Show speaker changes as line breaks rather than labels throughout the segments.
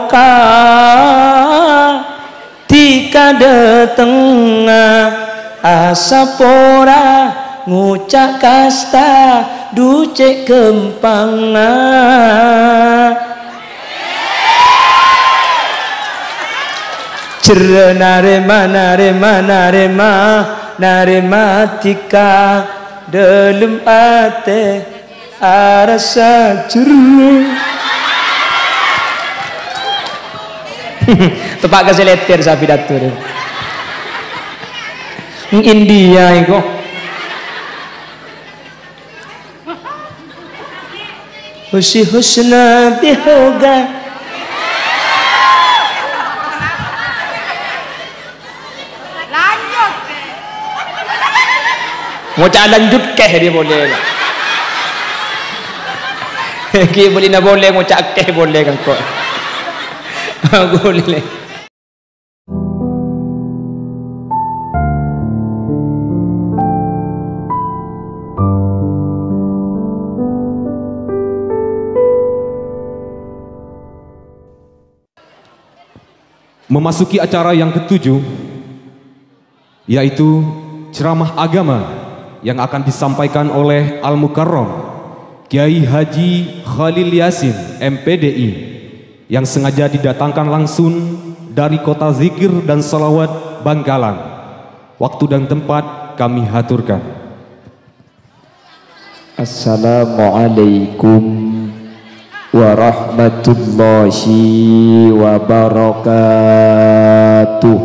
barokah tika de tengah asapora ngucak kasta ducek kempanga cer narema tika dalam ate arasa jeru tepak kasih letter sapi datur India itu husna bihoga
lanjut
mau lanjut keh dia boleh ki boleh na boleh mau keh boleh kan kok boleh
memasuki acara yang ketujuh, yaitu ceramah agama yang akan disampaikan oleh Al-Mukarram Kiai Haji Khalil Yasin MPDI yang sengaja didatangkan langsung dari kota zikir dan salawat Bangkalan. Waktu dan tempat kami haturkan.
Assalamualaikum warahmatullahi wabarakatuh.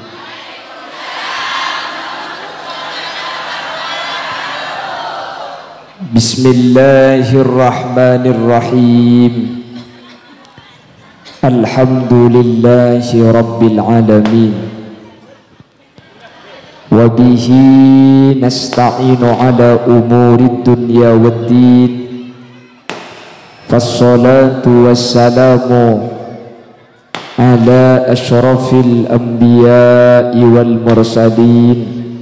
Bismillahirrahmanirrahim. Alhamdulillahi rabbil alamin. Wa bihi nasta'inu ala umurid dunya waddin. Fassalatu wassalamu ala ashrafil anbiya'i wal mursalin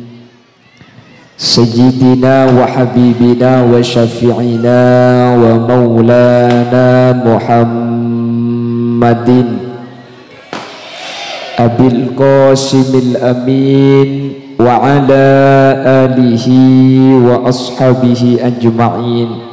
sayyidina wa habibina wa syafi'ina wa maulana Muhammadin Abil Qasimil Amin wa ala alihi wa ashabihi ajma'in.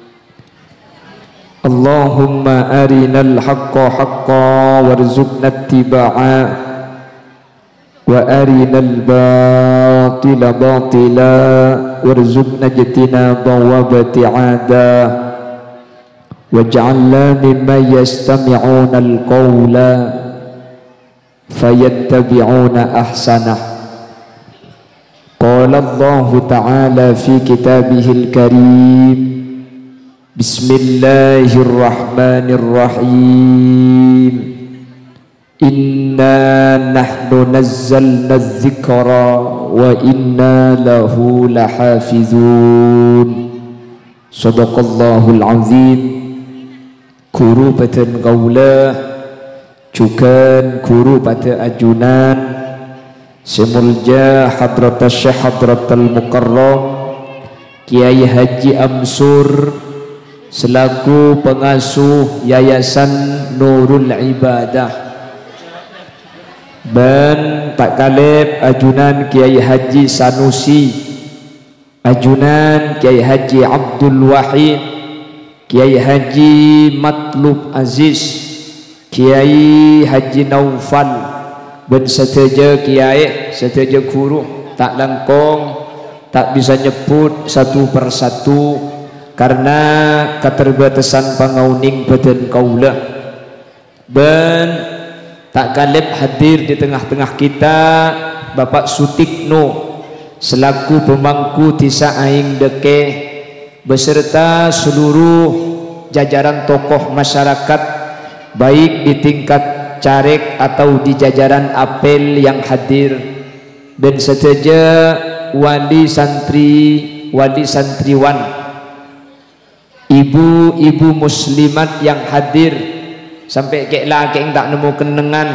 Allahumma arinal haqqa haqqa warzuqna ittiba'a wa arinal batila batila warzuqna ijtinaba wa bati'ada waj'alna mimman yastami'una al-qawla fayattabi'una ahsanah. Qala Allahu ta'ala fi kitabihil karim. Bismillahirrahmanirrahim. Inna nahnu nazzalna dzikra wa inna lahu lahafizun. Sadaqallahul azim. Guru batan qawlah juga guru pada ajunan semulja hadratas syekh hadratal mukarram Kiai Haji Amsur selaku pengasuh Yayasan Nurul Ibadah dan Pak Kaleb ajunan Kiai Haji Sanusi, ajunan Kiai Haji Abdul Wahid, Kiai Haji Matlub Aziz, Kiai Haji Naufal dan seteja kiai, seteja guru tak langkong, tak bisa nyebut satu persatu karena keterbatasan pangauning badan kaulah. Dan tak kalib hadir di tengah-tengah kita Bapak Sutikno selaku pemangku Desa Aing Dekeh beserta seluruh jajaran tokoh masyarakat baik di tingkat caleg atau di jajaran apel yang hadir dan seteja wali santri, wali santriwan, ibu-ibu muslimat yang hadir sampai kek laki yang tak nemu kenengan.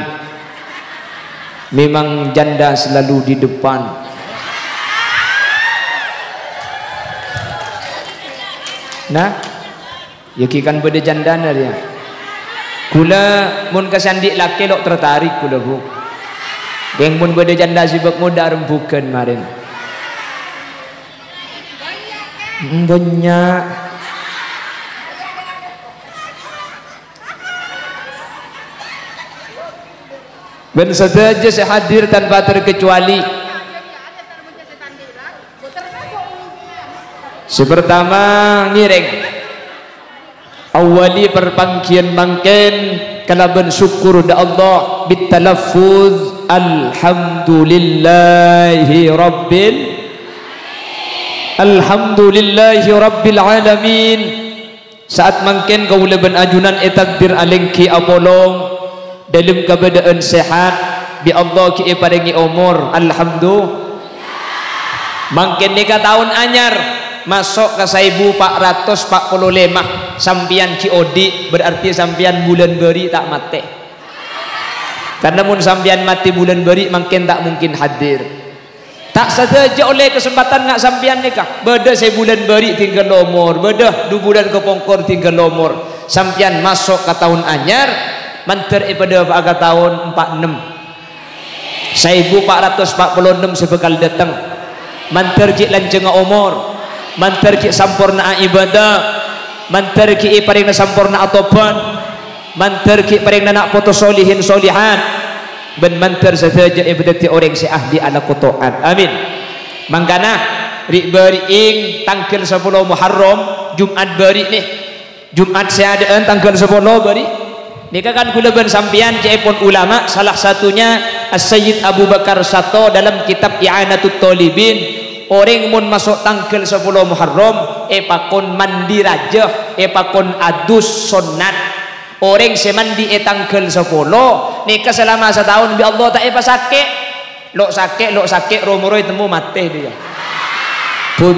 Memang janda selalu di depan. Nah, yakikan pada janda dia. Kula mun kesandik laki lok tertarik kula bu. Yang mun beda janda sibuk muda rembukan marin. Banyak. Ben saja saya hadir tanpa terkecuali. Sepertama ngireng awali perpangkian mangken kalaban syukur da Allah bitalaffuz alhamdulillahi rabbil alamin. Saat mangken kau leben ajunan etakbir alengki apolong dalam keadaan sehat bi Allah ki paringi umur alhamdulillah. Mangken nikah tahun anyar masuk ke 1445 sampian Ciodi berarti sampian bulan beri tak mati. Karena mun sampian mati bulan beri makin tak mungkin hadir. Tak saja oleh kesempatan ngak sampian nikah. Beda saya bulan beri tinggal lomor, beda 2 bulan kepongkor tinggal lomor. Sampian masuk ke tahun anyar manter pada pada tahun 46. 1446 sebekal datang. Manter cik lanceng umur. Mantar ki sampurna ibadah, mantar ki paring sampurna atopan, mantar ki paring nak foto solihin solihan, ben mantar saja ibadati orang si ahli ala qutaan. Amin. Mangkana ri bariing tanggal 10 Muharram Jumat bari nih. Jumat seadaan tanggal 10 bari. Nika kan kula ben sampian jaipun ulama salah satunya As-Sayyid Abu Bakar Sato dalam kitab I'anatut Talibin. Orang mun masuk tanggal 10 Muharram pakon mandi raja pakon adus sunat. Orang semandi tanggal 10 nikah selama setahun bi Allah tak sakit. Lok sakit romoroi temu mati dia. Pun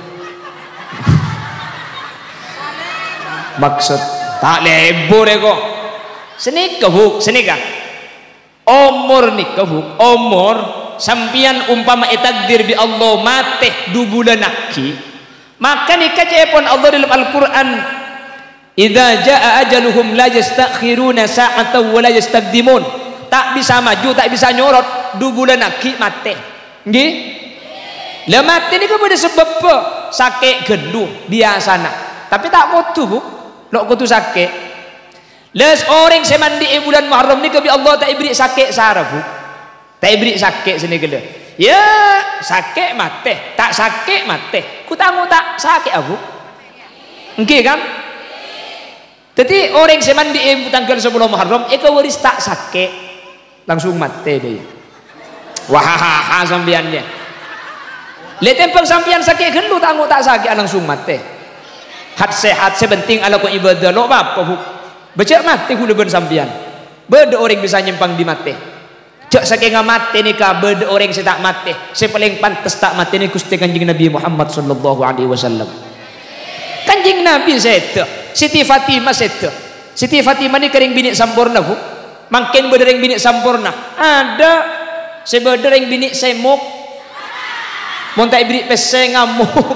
maksud tak lebur kok. Senikah huk senikah. Umur nikah huk umur sampian umpama takdir bi Allah mate 2 bulan aki maka nikah cepon Allah dalam Al-Quran idza jaa ajaluhum la yastakhiruna sa'atan wa la yastaqdimun. Tak bisa maju tak bisa nyorot 2 bulan aki mate nggih lah mate ni kepada sebab apa sakit geluh biasana tapi tak kutu bu lok kutu sakit les orang semandi bulan Muharram ni ke bi Allah tak ibri sakit sara bu. Tak beri sakit sini gila. Ya sakit mati, tak sakit mati. Ku tahu tak sakit aku. Okey kan? Jadi orang semandi tanggal 10 Muharram, eka waris tak sakit, langsung mati dia. Wah sampiannya. Lihat tempang sampian sakit gelu tahu tak sakit langsung mati. Hat sehat sebenting ala ku ibadah lo apa bu? Becek mati ku leben sampian. Beda orang bisa nyempang di mati. Cak saking mati ni ka beda orang saya tak mati. Saya paling pantas tak mati ni Gusti Kanjeng Nabi Muhammad sallallahu alaihi wasallam. Kanjeng Nabi seto, Siti Fatimah seto. Siti Fatimah ni kering bini sampurna bu. Makin beda ring bini sampurna. Ada sebeda ring bini semuk. Mun tak beri pese ngamuk.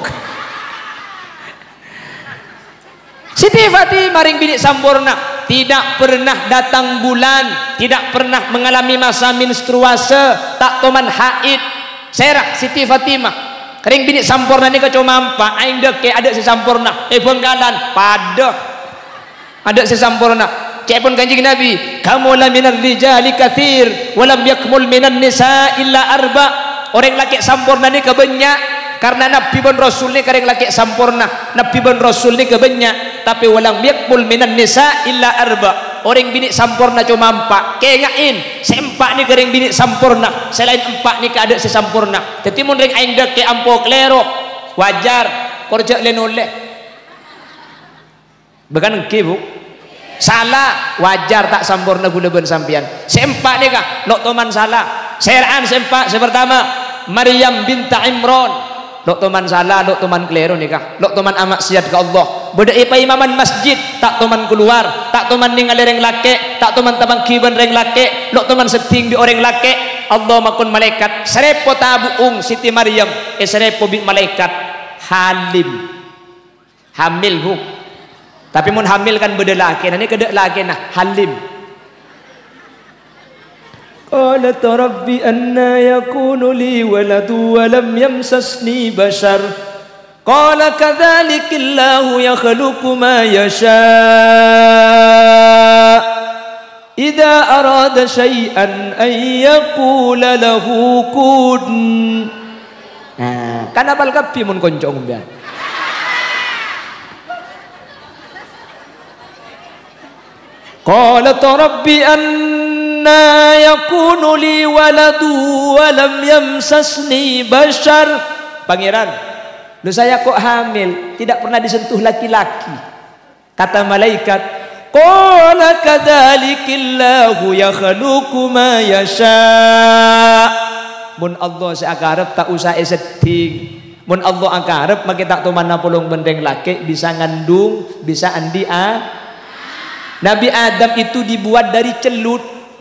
Siti Fatimah ring bini sampurna. Tidak pernah datang bulan, tidak pernah mengalami masa menstruasi, tak toman haid. Serak Siti Fatimah. Kering bini sampurna ni kacau mampa, aing deke ada si sampurna. Bengkalan pada ada si sampurna. Cek pun Kanjeng Nabi, kamu la minal rijali katsir, walam yakmul minan nisa illa arba. Orang laki sampurna ni kebanyak. Karena Nabi ben Rasul ni kareng laki sampurna, Nabi ben Rasul ni kebanyak, tapi walang yakmul minan nisa illa arba. Orang bini sampurna cuma 4. Kengain, seempat ni kareng bini sampurna, selain 4 ni ada si sampurna. Jadi mun ring aing dek ke ampo klero, wajar kerja lenole. Bukan ke bu? Salah, wajar tak sampurna gula ben sampian. Seempat ni kah? Lok toman salah. Seraan seempat sepertama Maryam binta Imran. Lok toman salah, lok toman klero nikah, lok toman amak siat ke Allah. Beda ipa imaman masjid, tak toman keluar, tak toman ningali reng lake, tak toman tabang kiban reng lake, lok toman seting di orang lake. Allah makun malaikat, serepo tabuung Siti Maryam, serepo bi malaikat halim, hamil hu. Tapi mun hamil kan beda laki, nanti kedek laki nah halim. Qalat rabbi anna yakunu li waladu wa lam yamsasni bashar. Qala kadzalika Allahu yakhluqu ma yasha. Idza arada syai'an ay yaqula lahu kun. Nah, kan apal kapi mun konco ngombe. Qalat rabbi anna yakunu li waladu wa lam yamsasni bashar. Pangeran, lu saya kok hamil, tidak pernah disentuh laki-laki. Kata malaikat, qala kadzalikillahu yakhluqu ma yasha. Mun Allah seakarep tak usah sedih. Mun Allah akarep make tak tumana pulung bendeng laki bisa ngandung, bisa andi Nabi Adam itu dibuat dari celut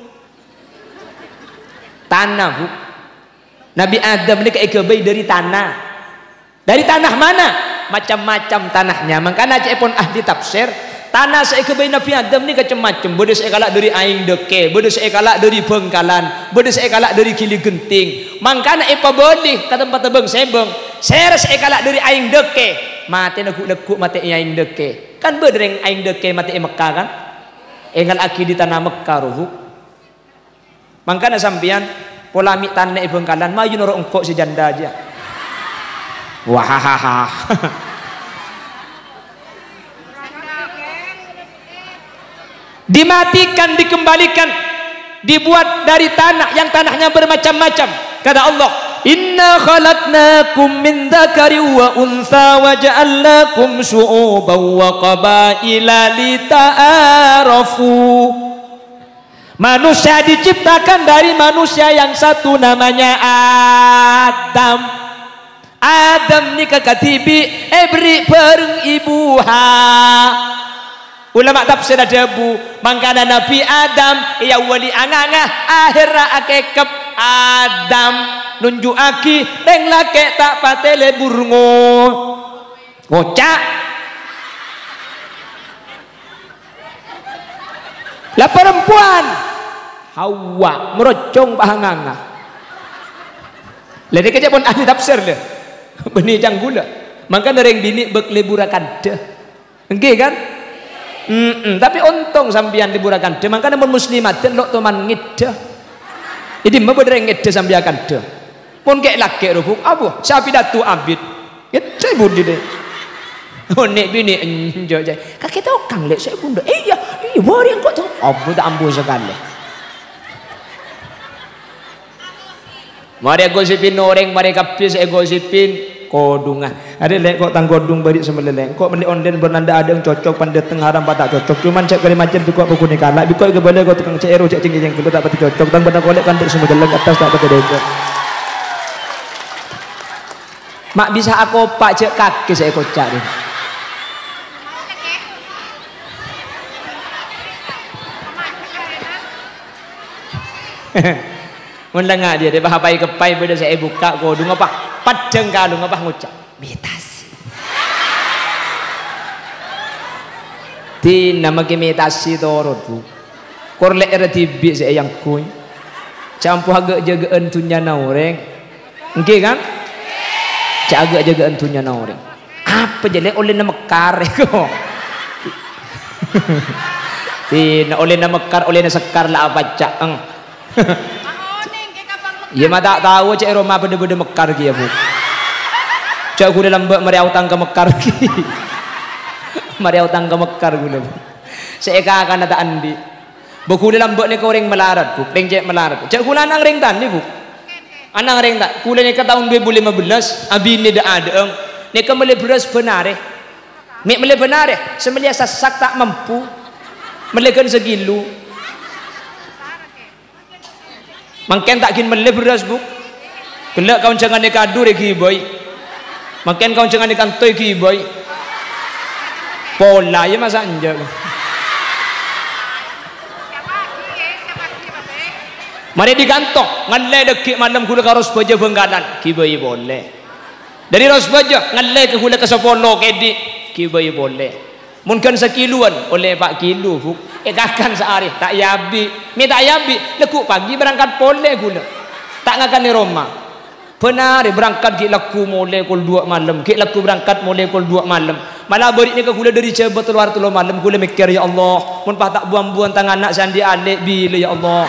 tanah, Bu. Nabi Adam ini keikebay dari tanah. Dari tanah mana? Macam-macam tanahnya. Makanya cek pun ahli tafsir, tanah seikebay Nabi Adam ini macam-macam. Bode sekalak dari aing deke, bode sekalak dari Bengkalan, bode sekalak dari Kili Genting. Makanya apa boleh ke tempat tebeng sebeng. Saya sekalak dari aing deke, mati leguk mati aing deke. Kan bedereng aing deke mati Mekah kan? Engal aki di tanah Mekah ruhuk. Makanya sampian polamik tanah Bengkalan maju noro engkok sejanda aja. Wahahaha. Dimatikan, dikembalikan, dibuat dari tanah yang tanahnya bermacam-macam. Kata Allah, inna khalaqnakum min dzakari wa untha wa ja'alnakum syu'uban wa qabaila lita'arafu. Manusia diciptakan dari manusia yang satu namanya Adam. Adam ni kakatibi ebri pereng ibuha. Ulama tafsir ada bu, mangkana Nabi Adam ya wali anganga akhirnya akekep Adam nunjuk aki reng lake tak patele burngo ngocak lah perempuan Hawa merocong bahanganga lede kejap pun ahli tafsir deh benih janggula maka nereng bini bekleburakan deh enggak kan tapi untung sambian liburakan deh makanya mun muslimat lo teman ngiddah jadi mabedreng ngiddah sambiakan deh pun kayak laki rubuk abu sapi datu abid itu budi deh oh nek bini enjo jay kakek tahu kang lek saya bunda iya bari yang kok tahu abu tak ambu sekali mari gosipin orang mari kapis saya gosipin kodungan ada lek kok tang kodung balik semeleleng kok beli online bernanda ada yang cocok pandai tengah rampa tak cocok cuman cek kali macam tu kok buku ni kalah bikoi ke boleh kau tukang cek ero cek tinggi yang kedua tak pati cocok tang benda kolek kan semeleleng atas tak pati dejok mak bisa aku pak cek kaki saya kocak ni Mendengah dia bahapai kepai beda saya buka kodung apa padeng kalung apa ngucap meditasi ti nama ke meditasi torot bu korlek era tibi saya yang kuy campur agak jaga entunya naureng oke kan agak jaga entunya naureng apa jelek oleh nama mekar kok ti oleh nama mekar oleh nama sekar lah apa caeng ya mah tak tahu cek Roma benda-benda mekar kia bu cek aku dalam meriau tangga mekar ki meriau tangga mekar gula bu seeka akan ada andi buku dalam bek ni kau ring melarat bu ring cek melarat cek kula anang ring tan ni bu anang ring tan kula ni ke tahun 2015 abi ni dah ada ni ke beli beras benar mek beli benar semelia sasak tak mampu melekan segilu makin tak kin meleh beras bu kelak kau jangan dikadu reki boy makin kau jangan dikantoi ki boy pola ya masa anja mari digantong ngalle dekik malam kula ka Rosbaja Bengkalan ki boy boleh dari Rosbaja ngalle ke kula ke Sopolo kedi ki boy boleh Mungkin sekiluan oleh Pak Kilo Fuk. Kakan sehari tak yabi. Mi tak yabi. Lekuk pagi berangkat pole gula. Tak ngakan di Roma. Benar berangkat ki laku mulai kul 2 malam. Ki laku berangkat mulai kul 2 malam. Malah beri ni ke gula dari coba keluar 3 malam. Gula mikir ya Allah. Mun pah tak buang-buang tangan anak sandi alik bila ya Allah.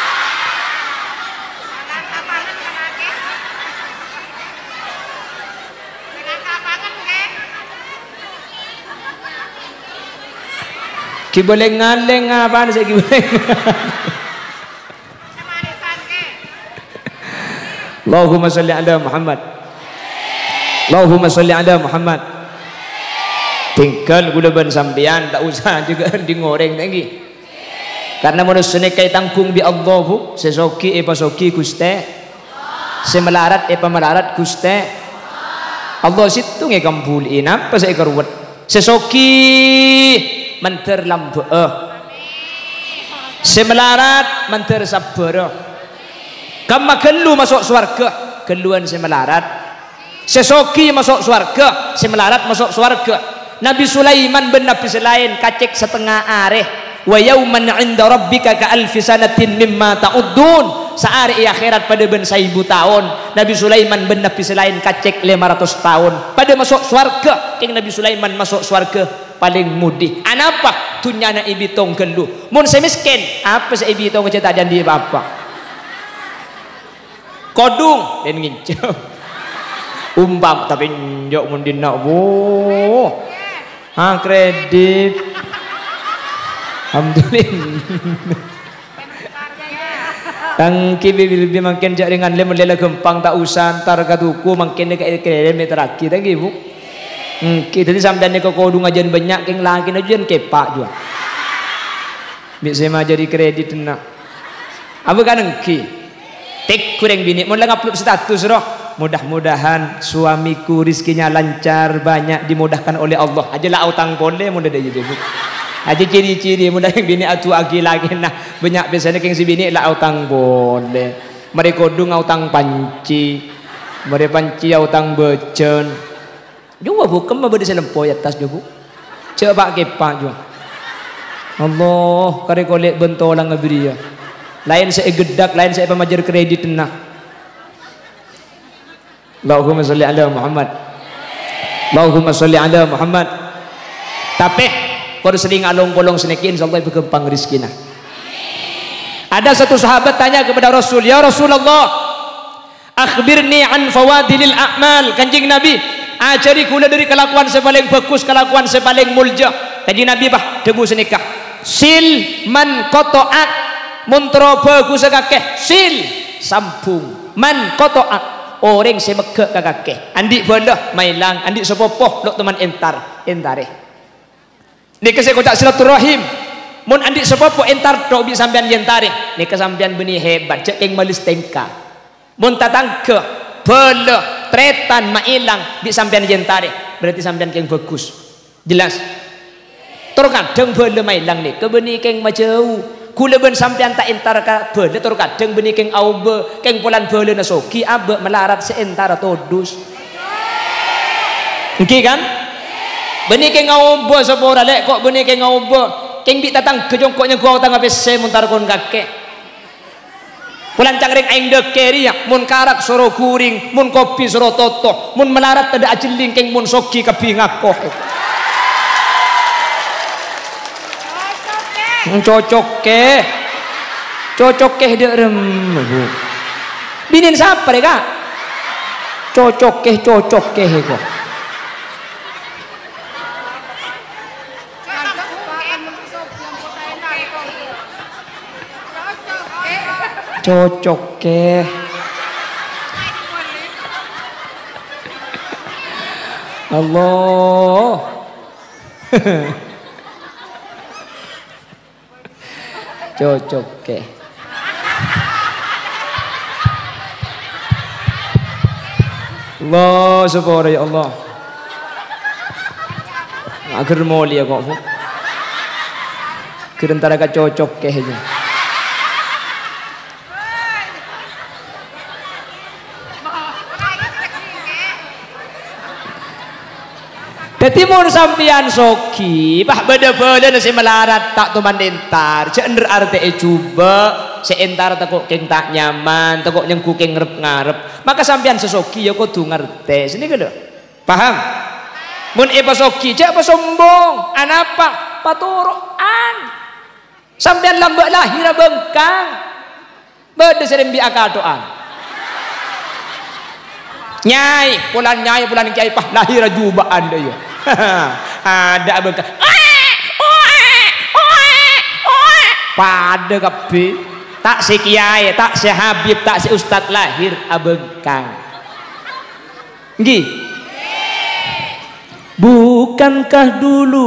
Ki boleh ngaleng apa saya ki boleh. Allahumma salli ala Muhammad. Allahumma salli ala Muhammad. Tinggal gula ban sampean tak usah juga digoreng lagi. Karena manusia kay tangkung bi Allah bu, sesoki pasoki Guste. Semelarat pamelarat Guste. Allah situ nge kampulin apa saya keruwet. Sesoki manter lambe semelarat manter sabar kama kelu masuk surga keluan semelarat sesoki masuk surga semelarat masuk surga. Nabi Sulaiman ben nabi selain kacek setengah areh wa yauman 'inda rabbika ka alfi sanatin mimma ta'uddun saari akhirat pada ben 1000 tahun. Nabi Sulaiman ben nabi selain kacek 500 tahun pada masuk surga. King Nabi Sulaiman masuk surga paling mudih. Anapa? Tunyana ibitong kelu. Mun saya miskin, apa saya ibitong cerita janji apa? Kodung dan ngincau. Umpam tapi njok mun dina bu. Ha kredit. Alhamdulillah. Tangki bibi makin jaringan le melela gempang tak usah antar ka tuku makin ke kilometer aki tangki bu. Kita ni sampai ni kau kodung ajan banyak keng lagi ajan kepak juga. Bisa mah jadi kredit nak. Apa kan engki? Tek kurang bini. Mula ngupload status roh. Mudah-mudahan suamiku rizkinya lancar, banyak dimudahkan oleh Allah. Aja lah utang boleh mudah dah jadi. Aja ciri-ciri mudah yang bini atu agi lagi nah. Banyak biasanya keng si bini lah utang boleh. Mereka kodung utang panci. Mereka panci utang becen. Juga bu, kemana berdiri selempoi atas juga bu. Coba kepak juga. Allah, kare kolek bentolang ngabiri ya. Lain saya gedak, lain saya pemajar kredit nah. Allahumma salli ala Muhammad. Allahumma salli ala Muhammad. Tapi kalau sering along kolong seneki insyaallah berkembang rizkina. Ada satu sahabat tanya kepada Rasul, ya Rasulullah, akhbirni an fawadilil a'mal. Kanjeng Nabi, ajari kula dari kelakuan sepaling bagus, kelakuan sepaling mulja. Tadi Nabi bah debu senikah. Sil man kotoak muntro bagus kakek. Sil sampung man kotoak orang semegek kakek. Andik bondo mailang, andik sepopoh lok teman entare. Nika saya kotak silaturahim. Mun andik sepopoh entar tok bi sampean yentare. Nika sampean benih hebat cek keng malis tengka. Mun tatangke bele tretan mailang di sampean yentare berarti sampean keng bagus jelas terkadang bele mailang nih kebeni keng majau kula ben sampean tak entar ka bele terkadang beni keng aube keng polan bele nasoki abe melarat seentara todus nggih kan beni keng aube sepora lek kok beni keng aube keng bi tatang kejongkoknya gua utang apese muntar kon kakek pulang cangring aing dekeri ya mun karak soro kuring mun kopi soro toto mun melarat ada ajeling keng mun soki kapi ngakoh cocok ke dia rem binin siapa kak cocok ke kok cocok ke Allah cocok ke Allah sepora ya Allah agar mulia kok kirentara ka cocok ke aja Dadi mun sampeyan soki, bah beda-beda nasi melarat tak tuman entar. Cender arte coba seentar tekok keng tak nyaman, tekok nyengku keng ngarep-ngarep. Maka sampeyan sesoki ya kudu ngerti. Sini lho. Paham? Mun soki cek apa sombong, anapa? Paturuan. Sampeyan lambak lahir bengkang. Beda sering biakadoan. Nyai pulan kiai pah lahir jubaan dia ya. Ada bengkang. Pada kape tak si kiai, tak si habib, tak si ustad lahir abengkang. Nggih. Bukankah dulu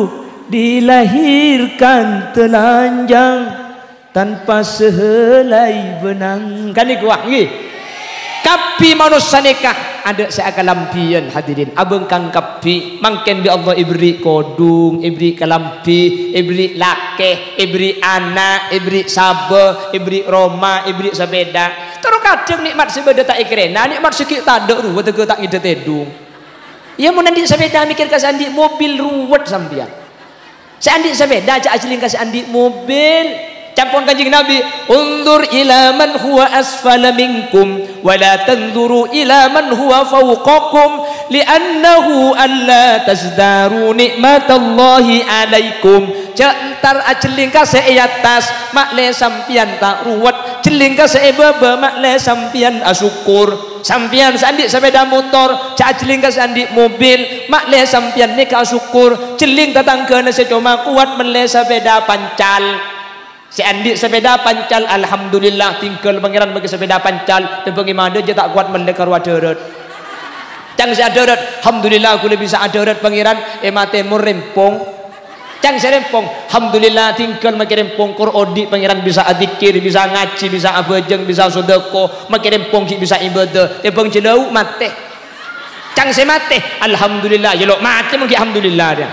dilahirkan telanjang tanpa sehelai benang? Kan iku nggih. Kapi manusia nikah ada seakalampian hadirin abengkang kapi mangken bi Allah ibri kodung ibri kalampi ibri lake ibri anak ibri sabe ibri roma ibri sepeda terus kadang nikmat sepeda tak ikrena nikmat sikit tak ada ruwet tege tak ngide tedung ya mun andi sepeda mikir ka andi mobil ruwet sampean andi sepeda cak ajling ka andi mobil. Campur kanjeng Nabi, undur ila man huwa asfala minkum wa la tanzuru ila man huwa fawqakum li'annahu alla tazdaru nikmatallahi alaikum. Entar ajeling ka se atas makle sampian tak ruwet, jeling ka se bebe makle sampian asyukur. Sampian sandi sepeda motor, cak ajeling ka sandi mobil, makle sampian nika asyukur. Jeling tatangkeuna se cuma kuat mele sepeda pancal. Si andi sepeda pancal alhamdulillah tinggal pangeran bagi sepeda pancal dan bagaimana dia tak kuat mendekar wadarat cang si adarat alhamdulillah aku lebih bisa adarat pangeran emate rempong cang si rempong alhamdulillah tinggal makin rempong kor odi pangeran bisa adzikir bisa ngaji bisa abajeng bisa sedekah makin rempong bisa ibadah tebang jelau mate cang si mate alhamdulillah ya lo mate mungkin alhamdulillah dia.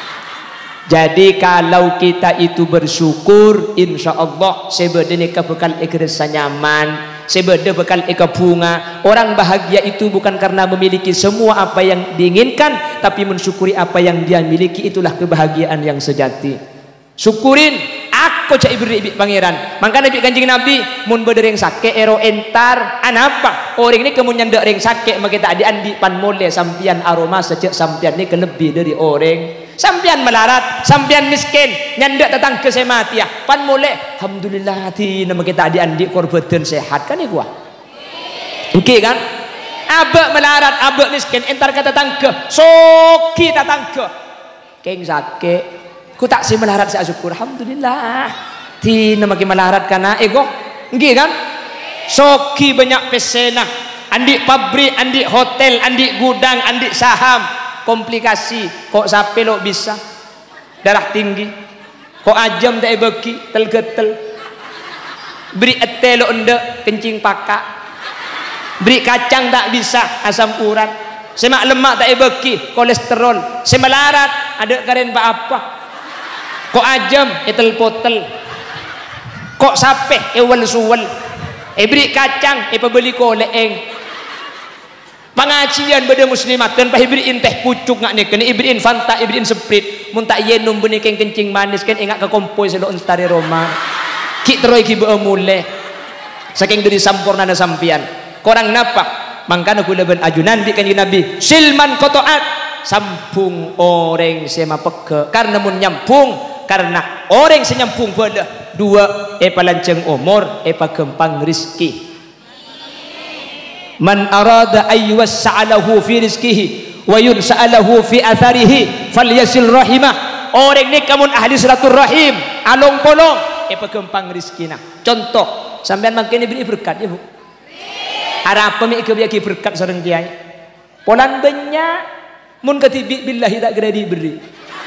Jadi kalau kita itu bersyukur insya Allah sebeda nika bekal ikrasa nyaman sebeda bekal ika bunga. Orang bahagia itu bukan karena memiliki semua apa yang diinginkan tapi mensyukuri apa yang dia miliki, itulah kebahagiaan yang sejati. Syukurin aku cak ibri pangeran. Maka Nabi kanjeng Nabi mun bedereng sake ero entar anapa orang ini kemudian ndak reng sake maka tak andi pan mole sampian aroma sejak sampian ini kelebih dari orang. Sampian melarat, sampian miskin, nyandak datang ke semati ya. Pan mulai, alhamdulillah hati nama kita adik-adik korban sehat kan iku. Oke kan? Abek melarat, abek miskin, entar kata tangke, soki datang ke. Keng sake, ku tak si melarat saya syukur, alhamdulillah. Ti nama kita melarat karena ego, oke kan? Soki banyak pesena, andik pabrik, andik hotel, andik gudang, andik saham. Komplikasi kok sape lo bisa darah tinggi kok ajam tak beki tel-getel beri ete lo ende kencing pakak beri kacang tak bisa asam urat semak lemak tak beki kolesterol semelarat ada karen apa kok ajam etel potel kok sape ewel suwel beri kacang pebeli koleeng pengajian beda muslimat dan pahibrin teh pucuk ngak nih kena ibrin fanta ibrin seprit mun tak yenum benih keng kencing manis kan ingat ke kompoi selo entari Roma ki teroi ki mule saking dari sampurna na sampian korang napa mangkana kula ben ajunan di kanjeng Nabi silman qataat sampung orang sema peke karena mun nyampung karena orang senyampung beda dua palanceng umur pagempang rizki. Man arada ayyussa'alahu fi rizkihi wa yunsa'alahu fi atharihi falyasil rahimah. Orang ni kamun ahli silaturahim along polong pagempang rizkina. Contoh sampean makin diberi berkat ya Bu. Arab pemik kebiaki berkat sareng kiai. Polan banyak mun katibi billahi tak kira diberi.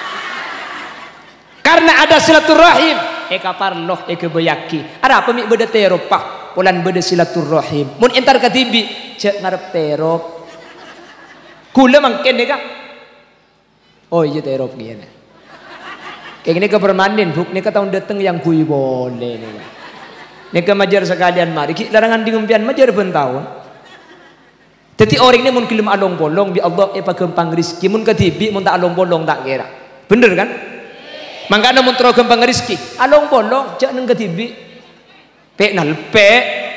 Karena ada silaturahim kaparloh kebiaki. Arab pemik beda teropah polan beda silaturahim mun entar katibi cek ngarep terop kula mangken deka oh iya terop gini kayak gini ke permanen buk nika tahun dateng yang kui boleh nika majar sekalian mari larangan di ngumpian majar ben tahun Jadi orang ini mun kilim along bolong bi Allah pagempang rezeki mun ketibi mun tak along bolong tak kira. Bener kan? Mangkana mun tro gempang rezeki, along bolong jak nang ketibi. Pek nalpe.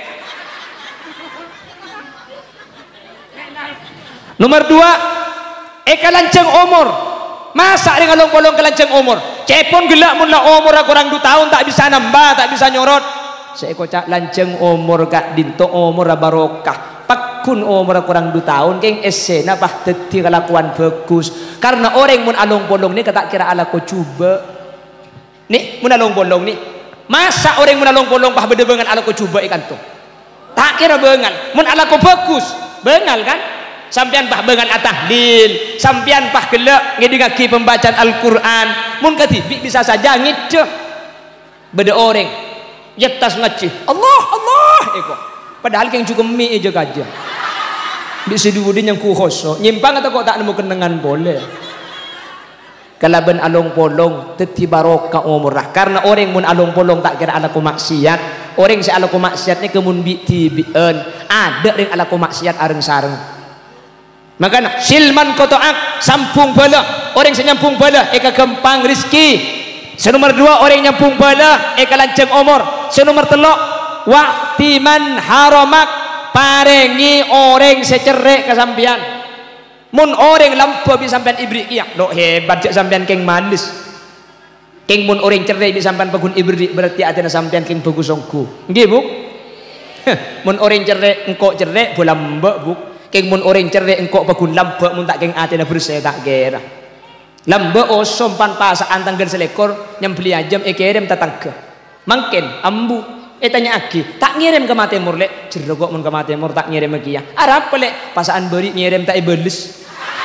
Nomor 2, kalanceng umur. Masa dengan along bolong kalanceng umur. Cepon gelak mun la umur kurang 2 tahun tak bisa nambah, tak bisa nyorot. Seeko cak lanceng umur gak dinto umur barokah. Pakun umur kurang 2 tahun keng esena bah teti kelakuan bagus. Karena orang mun along bolong ni kata kira ala ko cuba. Nih mun along bolong ni. Masa orang mun along bolong bah beda bengan ala ko cuba ikan tu. Tak kira bengan. Mun ala ko bagus, bengal kan? Sampian bah bengan atahlil, sampian bah gelak ngedengaki pembacaan Al-Qur'an. Mun katibi bisa saja ngice. Beda orang yetas ngaci. Allah Allah eko. Padahal yang juga mi aja kaja. Bisa diudin yang kuhoso. Nyimpang atau kok tak nemu kenangan boleh. Kalaban along polong teti barokah umurah. Karena orang mun along polong tak kira ala ku maksiat. Orang si ala ku maksiat ni kemun bi tibien. Ada ring ala ku maksiat areng sareng. Makanya silman kotoak sampung bala. Orang senyampung bala eka gempang rizki. Senomor 2 orang nyampung bala eka lanceng umur. Senomor 3 waktiman haramak parengi orang secerek kesampian. Mun orang lampu bisa sampean ibri iya lo hebat cek sampean keng manis. Keng mun orang cerai bisa sampean pegun ibri berarti ada sampean keng bagus songku. Nggih Bu? Mun orang cerai engkau cerai bola mbak Bu. Keng mun orang cerai engkau pegun lampu mun tak keng atena bersih tak kira. Lambe osom pan pasaan tanggal selekor nyembeli ajam kirim tetangga. Mungkin ambu tanya aki tak ngirim ke Matemur lek jeruk mun ke Matemur tak ngirim lagi ya arab lek pasaan beri ngirim tak ibelis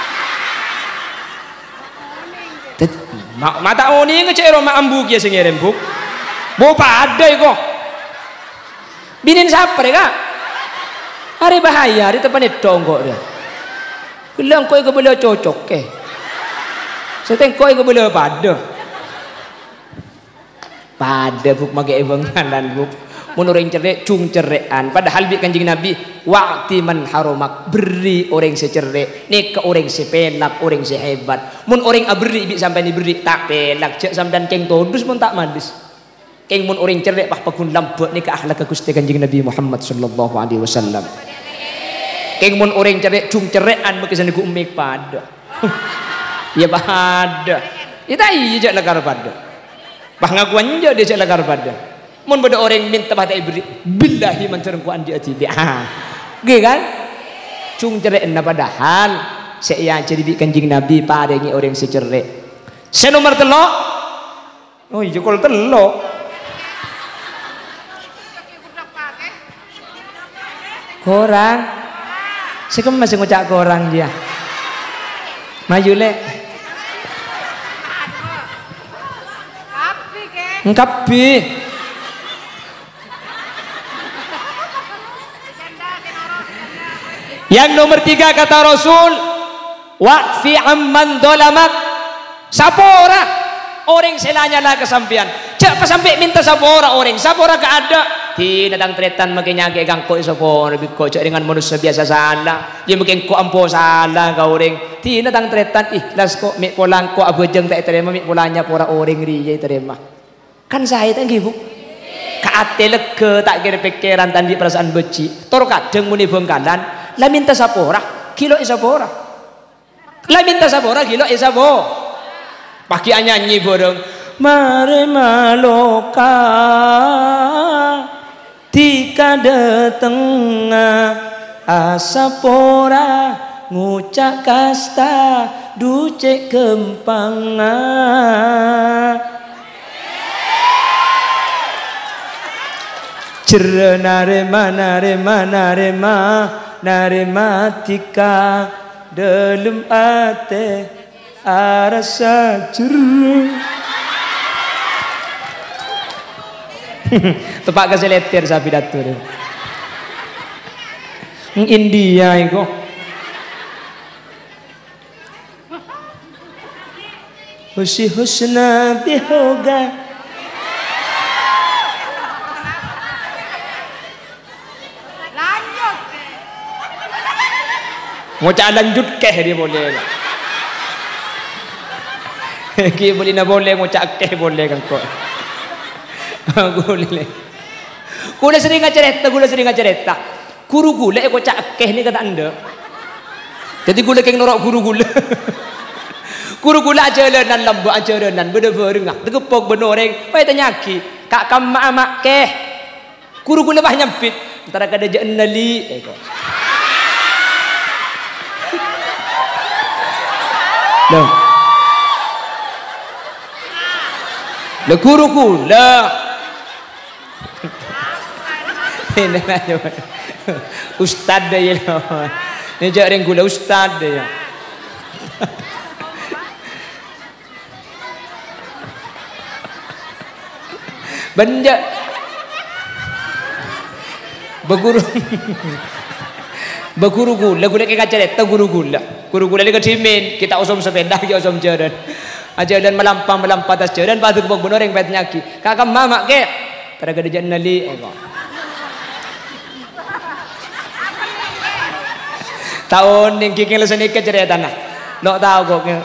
mata oni ngecero ma ambu kia sing ngirim Bu padai kok binin sapre kak hari bahaya di depan itu kok dia bilang koi ke bela cocok ke seteng koi ke bela pada Bu mage ewengan Bu mun orang cerek cung cerekan padahal bi kanjeng Nabi wakti man haromak beri orang secerek ni ke orang sepelak orang sehebat mun orang aberi bi sampai diberi tak pelak cek sampean keng todus mun tak madis keng mun orang cerek pah pegun lambek ni ke akhlak Gusti kanjeng Nabi Muhammad sallallahu alaihi wasallam keng mun orang cerek cung cerekan bekesan ku umik pada ya pada ita iya jak lagar pada bah ngakuan je dia jak lagar pada mun beda orang minta pada ibri billahi mantarkuan dia tidak gih kan cung cerai na padahal saya jadi kanjeng Nabi parengi orang secerek senomor 3 oh iya kalau 3 korang sekarang masih ngucap korang dia maju lek ngkapi yang nomor 3 kata Rasul wa'fi amman dolamak sapora orang selanya lah kesampian cak sampai minta sapora orang sapora gak ada tidak dang tretan makanya gang kok sapora biko cak dengan manusia biasa salah dia mungkin kok ampo salah kau orang tidak dang tretan ikhlas kok mik polang kok abujeng tak terima mik polanya pora orang riya terima kan saya tanggi Bu kaate lega tak kira pikiran tandi perasaan beci tor kadang muni bengkalan la minta sapora kilo isapora la minta sapora kilo isapora pagi nyanyi borong mare maloka tika detengah asapora ngucak kasta ducek kempanga Nare matika dalam ate arasa jeruk tepak kasih letter sapi datur India itu husna bihoga Ngocak lanjut keh dia boleh. Ki boleh na boleh ngocak keh boleh kan kok. Boleh. Kula sering cerita. Guru gula ngocak keh ni kata anda. Jadi gula keng norok guru gula. Guru gula ajalanan lambu ajalanan beda-beda. Tegepok benoreng, pai tanya ki. Kak kamma amak keh. Guru gula bah nyampit. Antara kada jan nali Loh. Le guru gula. Ini aja. Ustad dia. Ini jarang gula ustad dia. Benda Beguru gula kayak cerita guru gula lagi cimin kita osom sepeda kita osom jalan ajaran melampau atas jalan padu kebok benar yang pet nyaki kakak mama ke teraga di jalan nali tahun yang kiki lesan ikat cerita nah lo tahu kok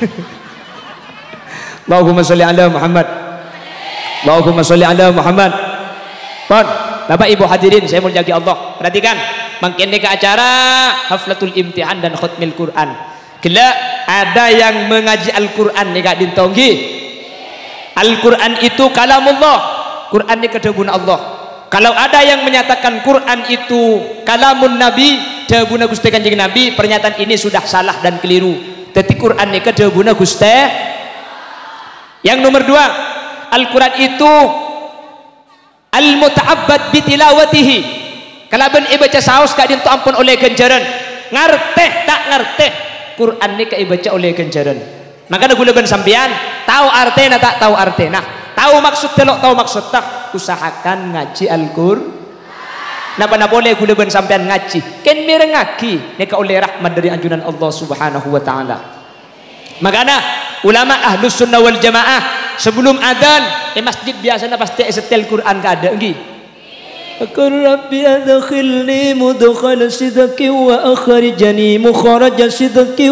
Allahumma sholli ala Muhammad Allahumma sholli ala Muhammad pon Bapak Ibu hadirin saya mau jaga Allah perhatikan makin ke acara haflatul imtihan dan khutmil Quran gila ada yang mengaji Al-Quran nih kak dintonggi Al-Quran itu kalamullah Quran ini kedebun Allah kalau ada yang menyatakan Quran itu kalamun Nabi kedebun Gusti Kanjeng Nabi pernyataan ini sudah salah dan keliru jadi Quran ini kedebun Gusti yang nomor 2 Al-Quran itu al-muta'abbad bitilawatihi kalau ben ibaca saus kak dinto ampun oleh ganjaran ngerteh tak ngerteh Quran ni kak ibaca oleh ganjaran maka gula ben sampean tahu artena tak tahu artena tahu maksud telok tahu maksud tak usahakan ngaji Al-Qur'an napa boleh gula ben sampean ngaji ken mireng ngaji nek oleh rahmat dari anjuran Allah Subhanahu wa taala makanya ulama ahlus sunnah wal jamaah sebelum adzan masjid biasanya pasti setel Quran kada nggih Qul rabbi adkhilni mudkhala sidqi wa akhrijni mukhraja sidqi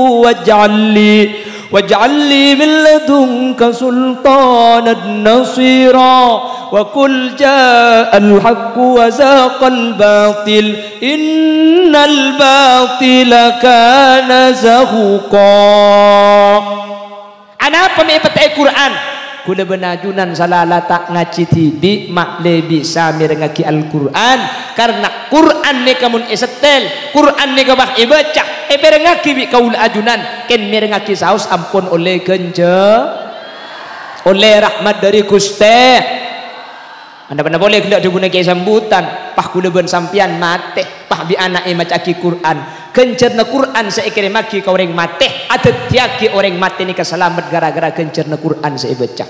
waj'al li min ladunka sultanan nasira wa qul ja'al haqqu wa zaqal batil innal batila kana zahuqa ana pemipat Quran kula benajunan salala tak ngaji tibi mak lebih samir ngaki Al-Quran karena Quran ni kamun esetel Quran ni kabah ibaca perengaki bi kaul ajunan ken mirengaki saus ampun oleh genje oleh rahmat dari Gusti anda pernah boleh kelak dibuna ke sambutan pah kula ben sampian mate pah bi anake macaki Quran gencerna Quran seekere maki ka orang mate ada tiaki orang mate ni keselamat gara-gara gencerna Quran saya baca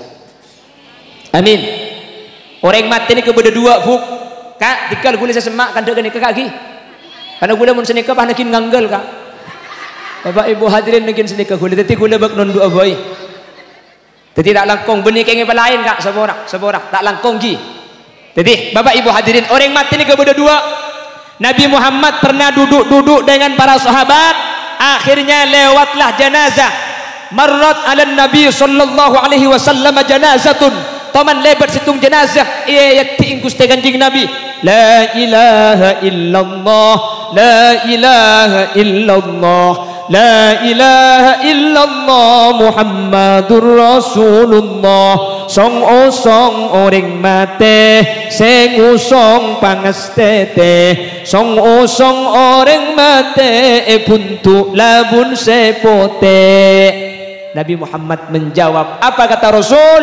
amin orang mate ni kepada dua buk kak dikal gula sesemak kan dek ni kaki karena gula mun senika pah nakin nganggal kak Bapak Ibu hadirin nakin senika gula teti gula bak non dua boy teti tak langkong benih kenge lain kak seborak tak langkong gi jadi Bapak Ibu hadirin orang mati ni kepada dua Nabi Muhammad pernah duduk dengan para sahabat akhirnya lewatlah jenazah marrat ala Nabi sallallahu alaihi wasallam janazatun taman lebat situng jenazah ia yati Gusti Kanjeng Nabi la ilaha illallah la ilaha illallah la ilaha illallah Muhammadur Rasulullah song osong orang mate sing usong pangestete song osong orang mate buntu labun sepote Nabi Muhammad menjawab apa kata Rasul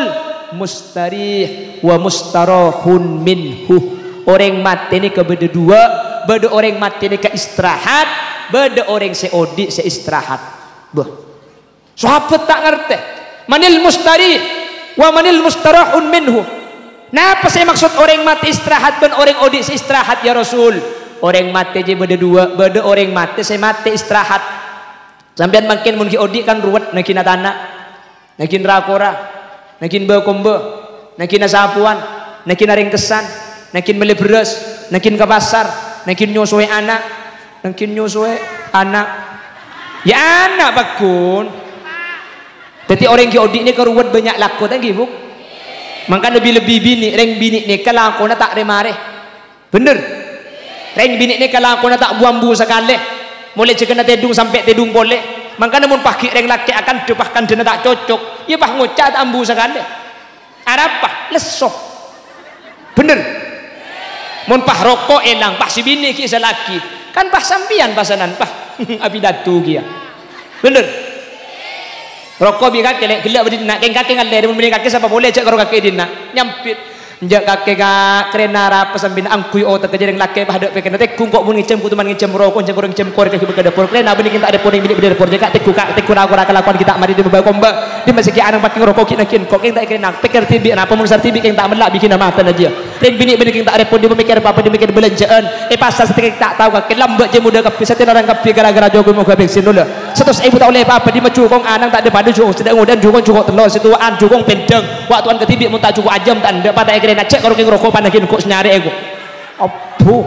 mustarih wa mustarahun minhu orang mati ini kepada dua beda orang mati ini ke istirahat beda orang seodi seistirahat bah sahabat tak ngerti manil mustarih wa manil mustarahun minhu napa saya maksud orang mati istirahat dan orang odi seistirahat ya Rasul orang mati je beda dua beda orang mati saya mati istirahat sampean makin mun ki odi kan ruwet nakin tanah nakin rakora nakin bekombe nakin sapuan nakin aring kesan nakin beli beras nakin ke pasar nakin nyosoi anak nangkin nyusuhe anak ya anak bakun jadi orang ki odik ni keruwet banyak laku tadi bu maka lebih-lebih bini reng bini ni kalau aku tak remare bener reng bini ni kalau aku tak buambu sekali mulai cekena tedung sampai tedung boleh maka namun pakai reng laki akan depahkan dena tak cocok ya bah ngocak tak ambu sekali ada apa lesoh bener mun pah rokok elang pah si bini ki selaki kan pah sampian pasanan pah abi datu kia bener rokok bi kakek gelak berdina keng kakek ngalle mun bini kakek siapa boleh cek karo kakek dina nyampit njak kakek ka krena rapa sambina angkui otak kejereng laki pah dek peken tekung kok mun ngicem kutuman ngicem rokok njak goreng cem kor kakek bekada por krena bini kita ada poning bini beda por jeka teku aku kelakuan kita mari di bawa komba di masih ki anang pakai rokok kita kin kok keng tak krena peker tibi apa mun sar tibi keng tak melak bikin mata aja reng bini keng tak ada pon di memikir apa di mikir belanjaan pasal setik tak tahu kakek lambat je muda kapi setiap orang kapi gara-gara jogo mau bensin dulu setus ibu tak oleh apa di macukong anang tak ada padu jukong sedang udan jukong cukup telur situaan jukong pendeng waktu an ketibi mun tak cukup ajam tak ada pada kena cek kalau keng rokok panakin kok senyare aku abu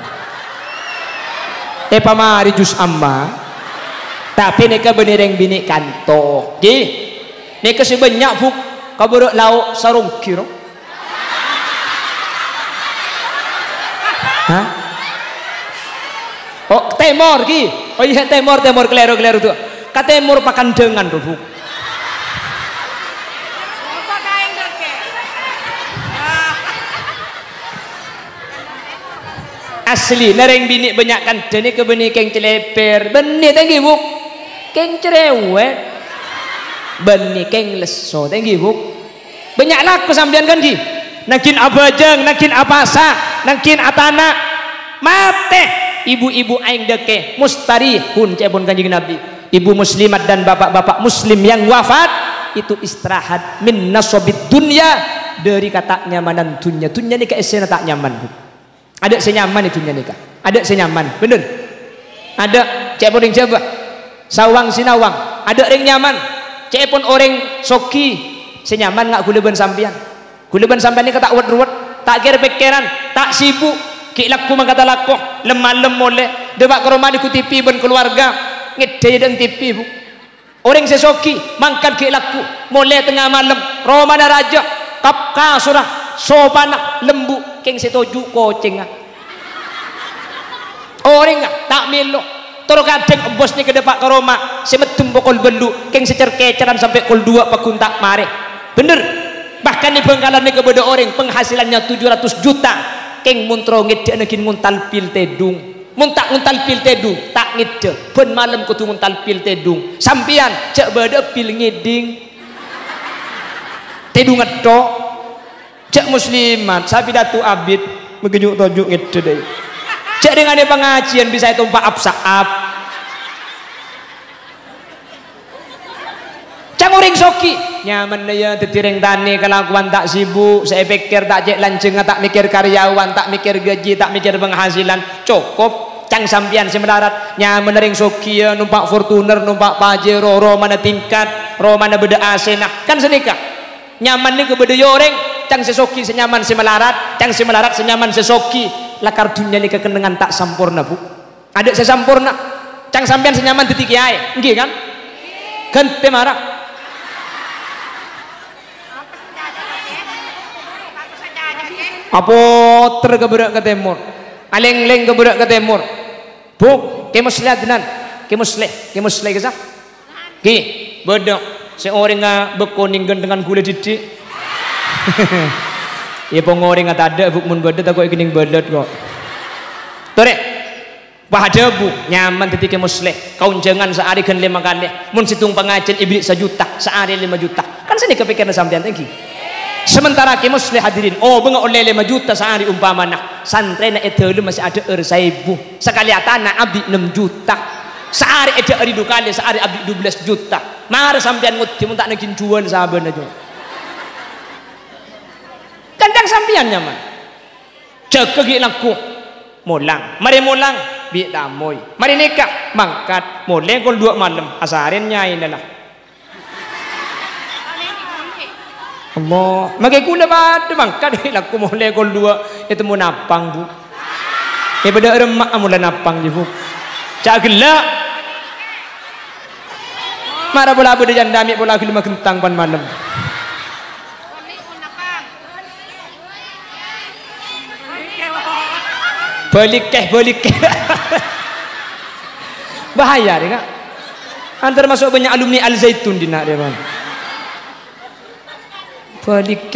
pamari jus amma tapi neka benereng bini kanto ji neka sebanyak buk kaburuk lauk sarung kiro hah oh temor ki oh iya temor kelero tuh ka temor pakan dengan tuh buk asli nereng bini banyak kan dene ke bini keng celeper beni tanggi buk keng cerewet beni keng leso tanggi buk banyak laku sampean kan ki nakin abajeng nakin apasa nakin atana mate ibu-ibu aing deke mustarihun cebon kanjeng Nabi ibu muslimat dan bapak-bapak muslim yang wafat itu istirahat min nasobid dunya dari kata nyamanan dunya ni keesena tak nyaman bu ada senyaman itu nikah ada senyaman bener ada cek pun coba sawang sinawang ada ring nyaman cek pun orang soki senyaman ngak kuleban sampian ini kata uat-uat tak kira pikiran tak sibuk ki laku mangkata laku lemah oleh debak ke rumah diku TV ben keluarga ngedaya dan TV bu orang sesoki mangkat ki laku mulai tengah malam romana raja kapka surah sopana lembu keng setuju koceng orang tak melo toro kadang bos ni ke depak ke rumah semetum pokol belu keng secer-keceran sampai kol 2 pakuntak mare bener bahkan di Bengkalan ni kepada orang penghasilannya 700 juta keng muntro ngede nekin nguntal pil tedung muntak nguntal pil tedung tak ngede ben malam kutu nguntal pil tedung sampian cek beda pil ngeding tedung ngedok cek muslimat sapi datu abid megejuk tojuk ngede deh cek dengan dia pengajian bisa itu pak absaab cang uring soki nyaman ya tetireng tani kelakuan tak sibuk saya pikir tak cek lanceng tak mikir karyawan tak mikir gaji tak mikir penghasilan cukup cang sampian si mendarat nyaman ring soki ya numpak Fortuner numpak Pajero roh mana tingkat roh mana beda AC nah kan senikah nyaman ni kepada yoreng cang sesoki senyaman si melarat cang si melarat senyaman sesoki lakar dunia ni kekenangan tak sempurna bu ada sesampurna cang sampean senyaman titik ae nggih kan gente marah apa tergeberak ke timur aleng-leng keberak ke timur bu ke muslim adnan ke muslim kesah ki bodoh seorang nga bekoning dengan kulit didik ya pengoreng tak ada buk mun bedet aku ingin bedet kok tore pada bu nyaman ketika muslim kau jangan sehari kan 5 kali mun situng pengajian iblis 1 juta sehari 5 juta kan sini kepikiran sampean tinggi sementara ke muslim hadirin oh bengok oleh 5 juta sehari umpamana santri na itu masih ada 1000 sekali atana abdi 6 juta sehari ada 2 kali sehari abdi 12 juta mari sampean nguti mun tak nagin jual saben aja kandang sampian nyaman jaga gi laku mulang mari mulang bi damoy mari nikah mangkat mulai kol 2 malam asarin nyai lah Allah makai kula bade mangkat laku mulai kol 2 itu mau napang bu beda remak mula napang je bu cak gelak marah bola bude jandami bola lima kentang pan malam balik bahaya deh kak antar masuk banyak alumni Al Zaitun di nak dia bang balik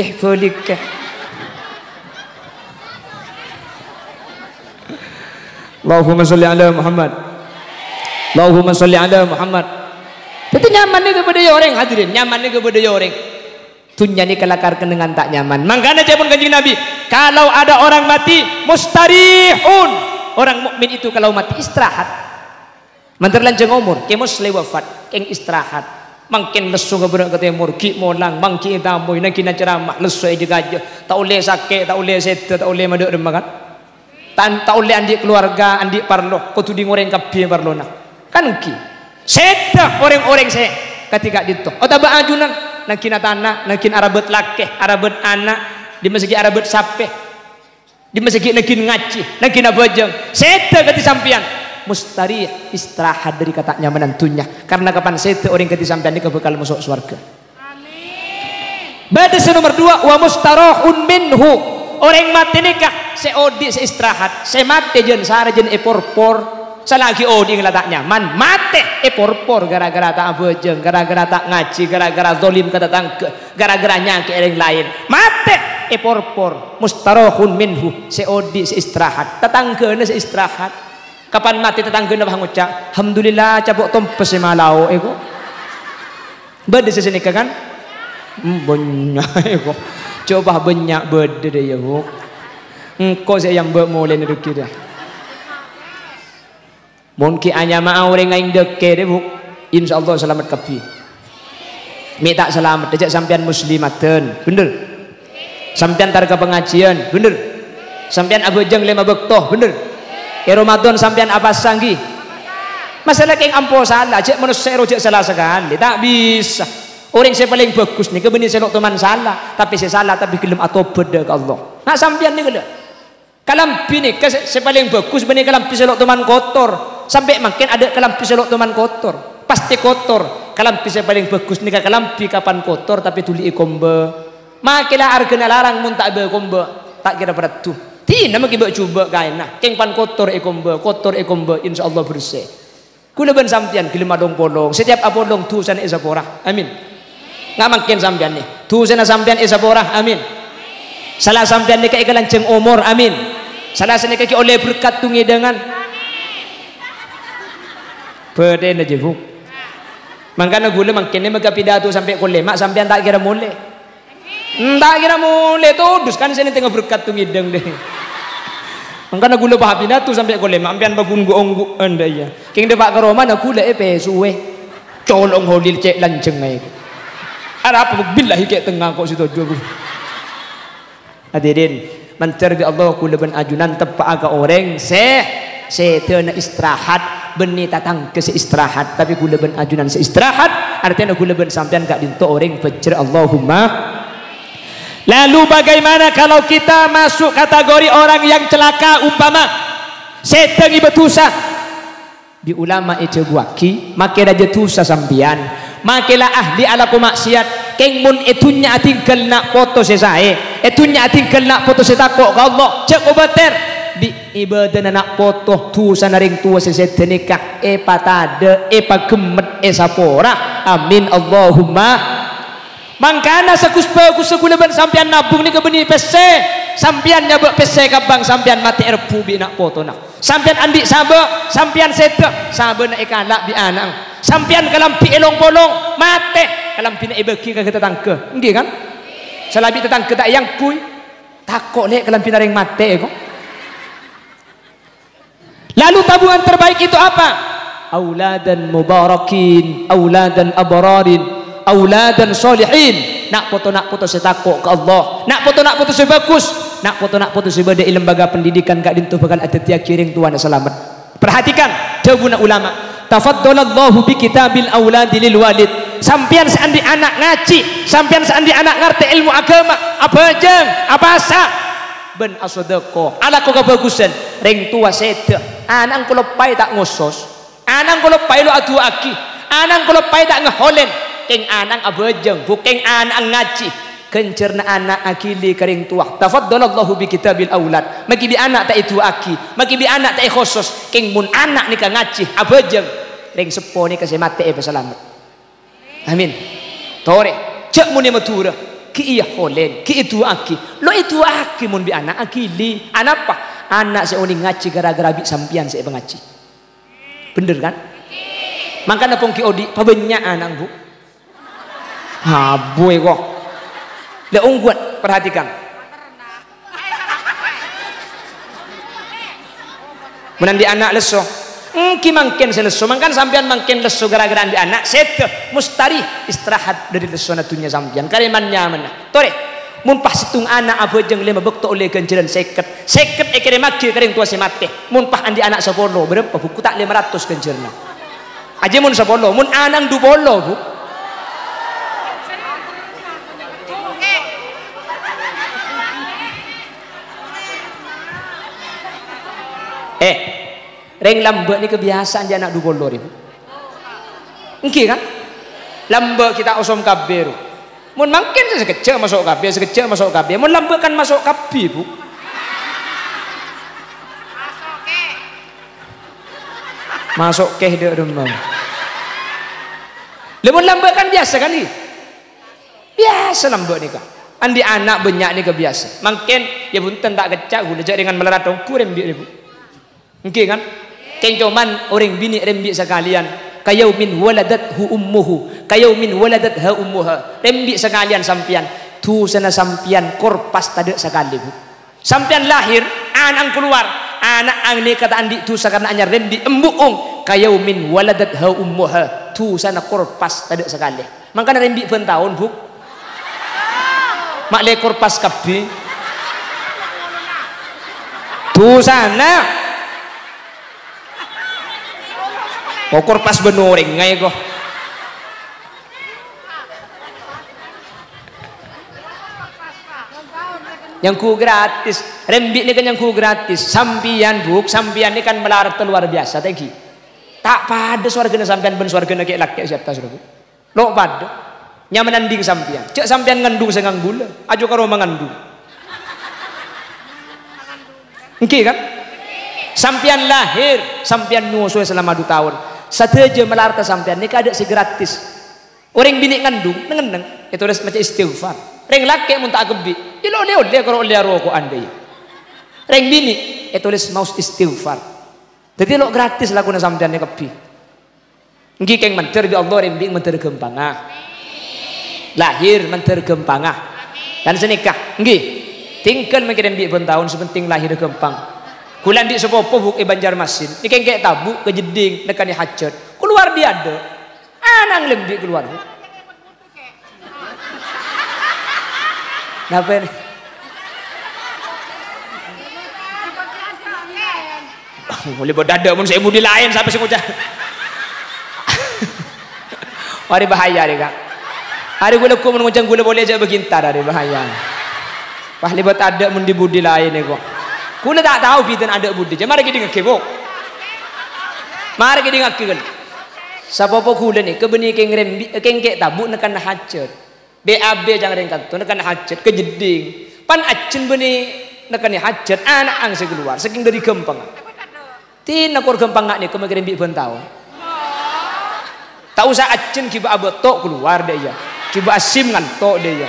Allahumma sholli ala Muhammad Allahumma sholli ala Muhammad itu nyaman ni kepada orang hadirin nyaman ni kepada orang tunya ni kelakarkan dengan tak nyaman makanya jawab kanjeng Nabi kalau ada orang mati mustarihun orang mukmin itu kalau mati istirahat mantar lanjang umur kemus lewafat keng istirahat mungkin lesu keberak ke timur ki molang mangki tamoy nak kina ceramah lesu aja gajah tak boleh sakit tak boleh sete tak boleh maduk demakan tak boleh andi keluarga andi parlo kau tu di ngoreng kapi parlo nak kan ki sete orang-orang saya ketika itu otak baajunan nak kina tanah nak kina arabet lakeh arabet anak di masjid arabet sape di masjid nak kina ngaji nak kina bajang sete kati sampian mustarih istirahat dari kata nyaman tunya karena kapan sete orang kati sampean ni bakal masuk surga amin badas nomor 2 wa mustarahun minhu orang mati nikah seodi seistirahat se mati jen sarajen eporpor selagi odi ngelak nyaman mati eporpor gara-gara tak bajang gara-gara tak ngaji gara-gara zalim kata tangke gara-gara nyangke orang lain mati eporpor mustarahun minhu seodi seistirahat tetanggeuna seistirahat kapan mati tetangga nak ngucap alhamdulillah cabuk tompes malau ego bede sesini kan banyak ego coba banyak bede deh ya bu engkau saya yang bermulai ni deki dah mungkin hanya mau orang yang deke deh bu insyaallah selamat kapi minta selamat dejak sampean muslimatan bener sampean tar ke pengajian bener sampean abejeng lima bektoh bener Ramadan sampean apa sanggi masalah keng ampo salah cek manusia rojek salah sekali tak bisa orang saya paling bagus nih kebenih selok teman salah tapi saya salah tapi kelem atau beda ke Allah nak sampean nih kelem kalampi nih saya paling bagus benih kalampi selok teman kotor sampai makin ada kalampi selok teman kotor pasti kotor kalampi saya paling bagus nih kalampi kapan kotor tapi tuli ikombe makilah argena larang mun tak bekombe tak kira pada tuh tina maki bak coba kaina keng pan kotor ekombe insyaallah bersih kula ben sampean kelima dong polong setiap apolong tusan esapora amin nggak makin sampean nih tusan sampean esapora amin salah sampean nih kayak kelanceng umur amin salah sene kaki oleh berkat tungi dengan beden aja bu makanya gula makin nih maka pidato sampai kolema sampean tak kira mulai tak kira mulai tudus kan sini tengah berkat tu ngideng deh makanya gula pahapi tu sampai kole mampian bagunggu-onggu anda ya king de pak karoma na gula pesuwe colong holil cek lanceng ay ada apa billahi kayak tengah kok situ juga hadirin mencergi Allah gula ben ajunan tepak aga orang setena istirahat beni tatang ke seistirahat tapi gula ben ajunan seistirahat artinya gula ben sampean gak dinto orang fajr Allahumma. Lalu bagaimana kalau kita masuk kategori orang yang celaka umpama setengi betusa di ulama itu buaki makai raja tusa sampian makailah ahli ala maksiat keng mun etunya atinggal nak foto sesae etunya atinggal nak foto setakok ke Allah cek obater di ibadah nak foto tusa naring tua sesetenikah patade pagemet sapora amin Allahumma. Mangkana sekus-pekus segulaban sampian nabung ni kebeni PC sampian nyabak PC kabang sampian mati erpu bi nak foto nak sampian andi sabak sampian setek sabak nak ikalak bi anang sampian kalampi elong bolong mate kalampi nak ibeki ke tetangga nggih kan salabi tetangga tak yang kui takok lek kalampi naring mate kok lalu tabungan terbaik itu apa auladan mubarakin auladan abrarin auladan solihin nak foto setakok ke Allah nak foto sebagus nak foto sebeda lembaga pendidikan kak dintu bakal ada tiap kiring tuan selamat perhatikan jawaban ulama tafaddalallahu bi kitabil auladi lil walid sampian seandi anak ngaji sampian seandi anak ngerti ilmu agama apa jeng apa asa ben asodeko ala ko kebagusan ring tua sete anak kalau pai tak ngosos Anang kalau pai lo atu aki. Anang kalau pai tak ngeholen. Keng anang abajeng, bukeng anang ngaci. Kencerna anak akili kering tuah. Tafaddalallahu bi kitabil aulad. Maki bi anak tak itu aki, maki bi anak tak khusus. Keng mun anak nika ngaci abajeng. Ring sepo nika se mate selamat. Amin. Tore, cek mun matura. Ki iya holen, ki itu aki. Lo itu aki mun bi anak akili. Anak apa? Anak seuni ngaci gara-gara bi sampian se ngaci. Bener kan? Makanya pun ki odi pabenyak anak bu. Ha boy kok. Le ungguat perhatikan. Menan di anak leso. Ki mangken seleso, mangkan sampean mangken leso gara-gara di anak set mustari istirahat dari leso natunya sampean. Kareman nyaman. Tore, mun pas situng anak apa jeung lema bekto oleh kenceran 50. 50 ekere maki kering tua si mate. Mun pas andi anak 10 berapa buku tak 500 kencerna. Aja mun 10, mun anang 20 bu. Reng lambe ni kebiasaan dia anak 20 ribu. Engki kan? Lambe kita osom kabeh. Mun mangken sekecil masuk kabeh, sekecil masuk kabeh. Mun lambe kan masuk kabeh, Bu. Masuk ke dia demam. Lemon lambe kan biasa kan ni? Biasa lambe ni kan. Andi anak banyak ni kebiasa. Mangken ya bunten tak kecak gula dengan melaratong kurem bi ribu. Engki kan? Kencoman orang bini rembi sekalian kayaumin waladathu ummuhu kayaumin waladatha ummuha rembi sekalian sampian tu sana sampian korpas tade sekali bu sampian lahir anak keluar anak ang ni kata andi tu sakarna anyar rembi embuung kayaumin waladatha ummuha tu sana korpas tade sekali makana rembi pun tahun bu mak le korpas kabeh tu sana pokor pas benoring ngay ko. Yang ku gratis, rembi ni kan yang ku gratis. Sampian buk, sampian ni kan melarat luar biasa tadi. Tak pada swargana sampian ben swargana kayak laki siapa sudah bu. Lo pada nyaman anding sampian. Cek sampian ngandung sengang gula, ajo karo mangandung. Oke kan? Sampian lahir, sampian nyusul selama 2 tahun. Sateja melarta sampean ni kada si gratis. Orang bini ngandung nengeneng itu res macam istighfar. Reng laki mun tak gebi. Ilo oleh kalau oleh roko andai. Reng bini itu res mau istighfar. Jadi lo gratis lakuna sampean ni kebi. Ngi keng menter bi Allah reng bini menter gempanga. Lahir menter gempanga. Dan senikah ngi tingkan makin bi pun tahun sepenting lahir gempang. Kulan di sepopo buk Banjarmasin ini kayak tabu ke jeding nekani hajat keluar dia ada anang lembik keluar bu ngapain boleh berdada pun saya budi lain sampai si ngucap hari bahaya deh kak hari gula ku mengucap gula boleh aja begintar hari bahaya pahli buat ada mun di budi lain nih kok kuna tak tahu bidan ada budi je mari kita ngekebok mari kita ngakil sapopo kula ni kebeni keng rembi keng kek tabu nekan hajat BAB jangan rengkat tu nekan hajat kejeding pan acen beni nekan hajat anak ang keluar saking dari gempang tina kor gempang ni kemek rembi pun tahu tak usah acen kiba abotok keluar dia ya kiba asim ngantok dia ya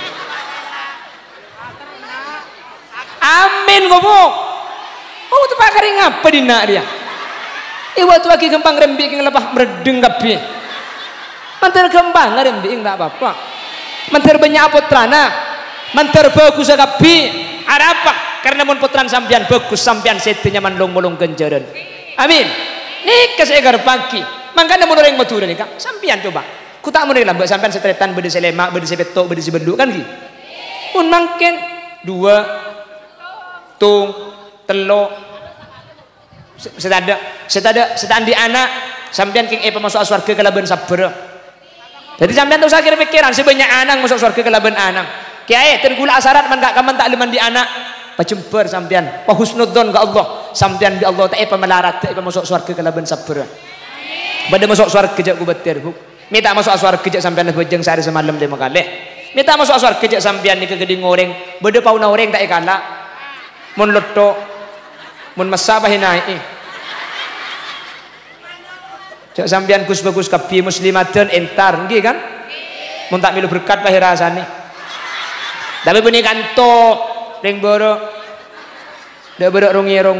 amin gobok. Oh tu pakar ngapa di nak dia? Iwa tu lagi gempang rembi yang lepas meredeng kapi. Manter gempang rembi tak apa-apa. Manter banyak putrana, manter bagus kapi. Ada apa? Karena mun putran sampian bagus sampian setenya mandong molong kenjaran. Amin. Ni kesegar pagi. Makanya mun orang matur ni kak, sampian coba. Ku tak mun lambat sampian setretan bede selema, bede sebetok, bede sebenduk kan ki. Mun mangken 2 tung telok setanda anak sampean king masuk surga kelaban sabar. Jadi sampean tu sakit pikiran sebanyak anak masuk surga kelaban anak. Kiai tergula asarat man gak kaman tak leman di anak. Pacemper sampean. Pa husnudzon ke Allah. Sampean di Allah tak melarat tak masuk surga kelaban sabar. Bade masuk surga jak ku betir bu. Minta masuk surga jak sampean bejeng sehari semalam 5 kali. Minta masuk surga jak sampean ni kegeding goreng. Bade pauna goreng tak ikala. Mun letok, mun masabah naik. Jak sampean Gus bagus kapi muslimaten entar nggih kan? Mun tak milu berkat bae rasane. Tapi bunyi kanto ring borok. Dak borok rong-rong.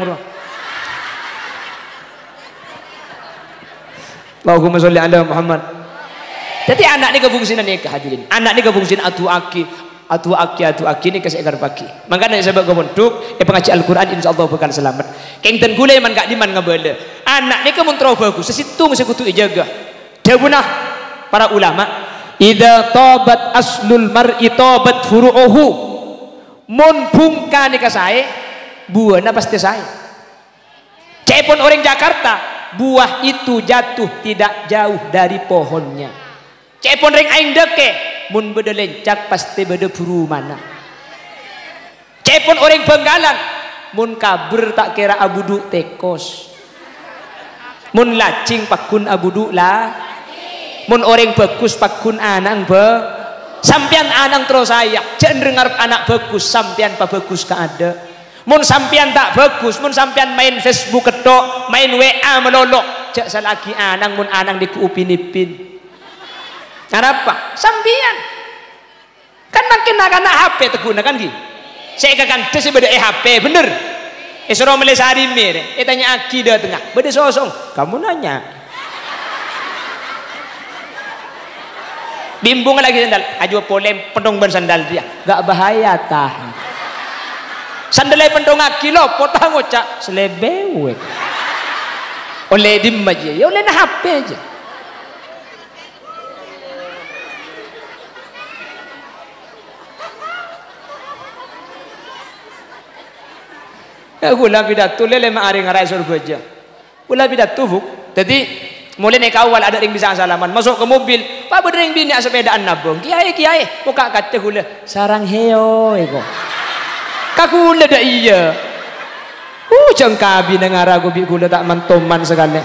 Allahumma sholli ala Muhammad. Jadi anak ni kefungsian ni hadirin. Anak ni kefungsian atu aki ni kasih agar pagi. Makanya sebab kemunduk pengaji Al-Quran insyaallah bakal selamat. Kengten gule man gak diman ngebele. Anak ni kemuntro bagus sesitung sekutu ijaga. Dawunah para ulama, idza tabat aslul mar'i tabat furu'uhu. Mun bungka ni kasae, buahna pasti sae. Cepon orang Jakarta, buah itu jatuh tidak jauh dari pohonnya. Cepon ring aing deke, mun beda lencak pasti beda buru mana. Cepon orang Benggalan, mun kabur tak kira abudu tekos. Mun lacing pakun abudu lah. Mun orang bagus pakun anang be. Sampian anang terus saya, cenderung ngarep anak bagus, sampian pa bagus ka ada. Mun sampian tak bagus, mun sampian main Facebook ketok, main WA melolok, cek salaki anang mun anang dikuupin-ipin. Kenapa? Sampian. Kan makin anak HP teguna kan ki. Saya kan teh beda HP bener. Isro melesari mere, tanya akidah tengah. Beda sosong. Kamu nanya. Bimbung lagi sandal, aju polem pendong ban sandal dia, gak bahaya tah. Sandalnya pendong kilo, potang ngocak selebewe. Oleh dim aja, ya oleh na HP aja. Ya gula pidato lele maari ngarai surga aja. Gula pidato bu, jadi mulai naik awal ada ring bisa salaman, masuk ke mobil, pak berdering bini sepedaan nabung, kiai, buka kaca gula, sarang heo, ego, kaku gula dah iya, jengkabi dengar aku bi gula tak mantoman sekali,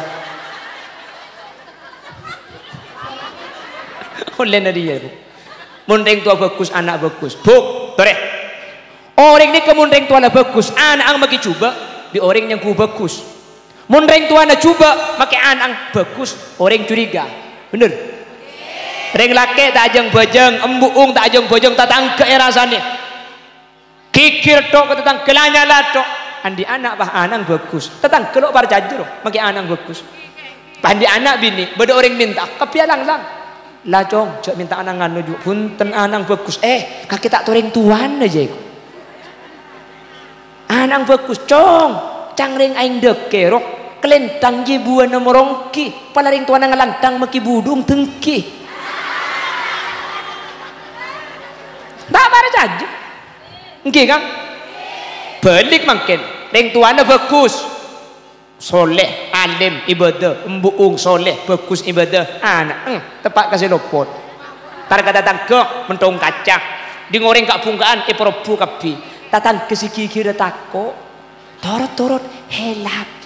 oleh nadi ya bu, mundeng tua bagus, anak bagus, buk, tore, orang ni kemundeng tua lah bagus, anak ang maki coba, di orang yang ku bagus. Mundeng tuana coba make anang bagus, orang curiga. Bener. Reng lake tak ajeng bajeng, embuung tak ajeng bajeng tatang ke rasane. Kikir tok tetang kelanya lah tok. Andi anak bah anang bagus. Tetang kelok bar jajur make anang bagus. Pandi anak bini, beda orang minta, kepialang lang. Lah cong, cok minta anang anu juk punten anang bagus. Kaki tak toreng tuan aja iku. Anang bagus, cong. Cangring aing dekerok. Kelentang je buah nomorongki palaring tuana ngalantang maki budung tengki tak bara saja engki kan balik makin ring tuana bagus soleh alim ibadah embuung soleh bagus ibadah anak tepak kasih lopot targa datang ke mentong kaca di ngoreng kak bungkaan probu kapi tatang kesiki kira tako torot helap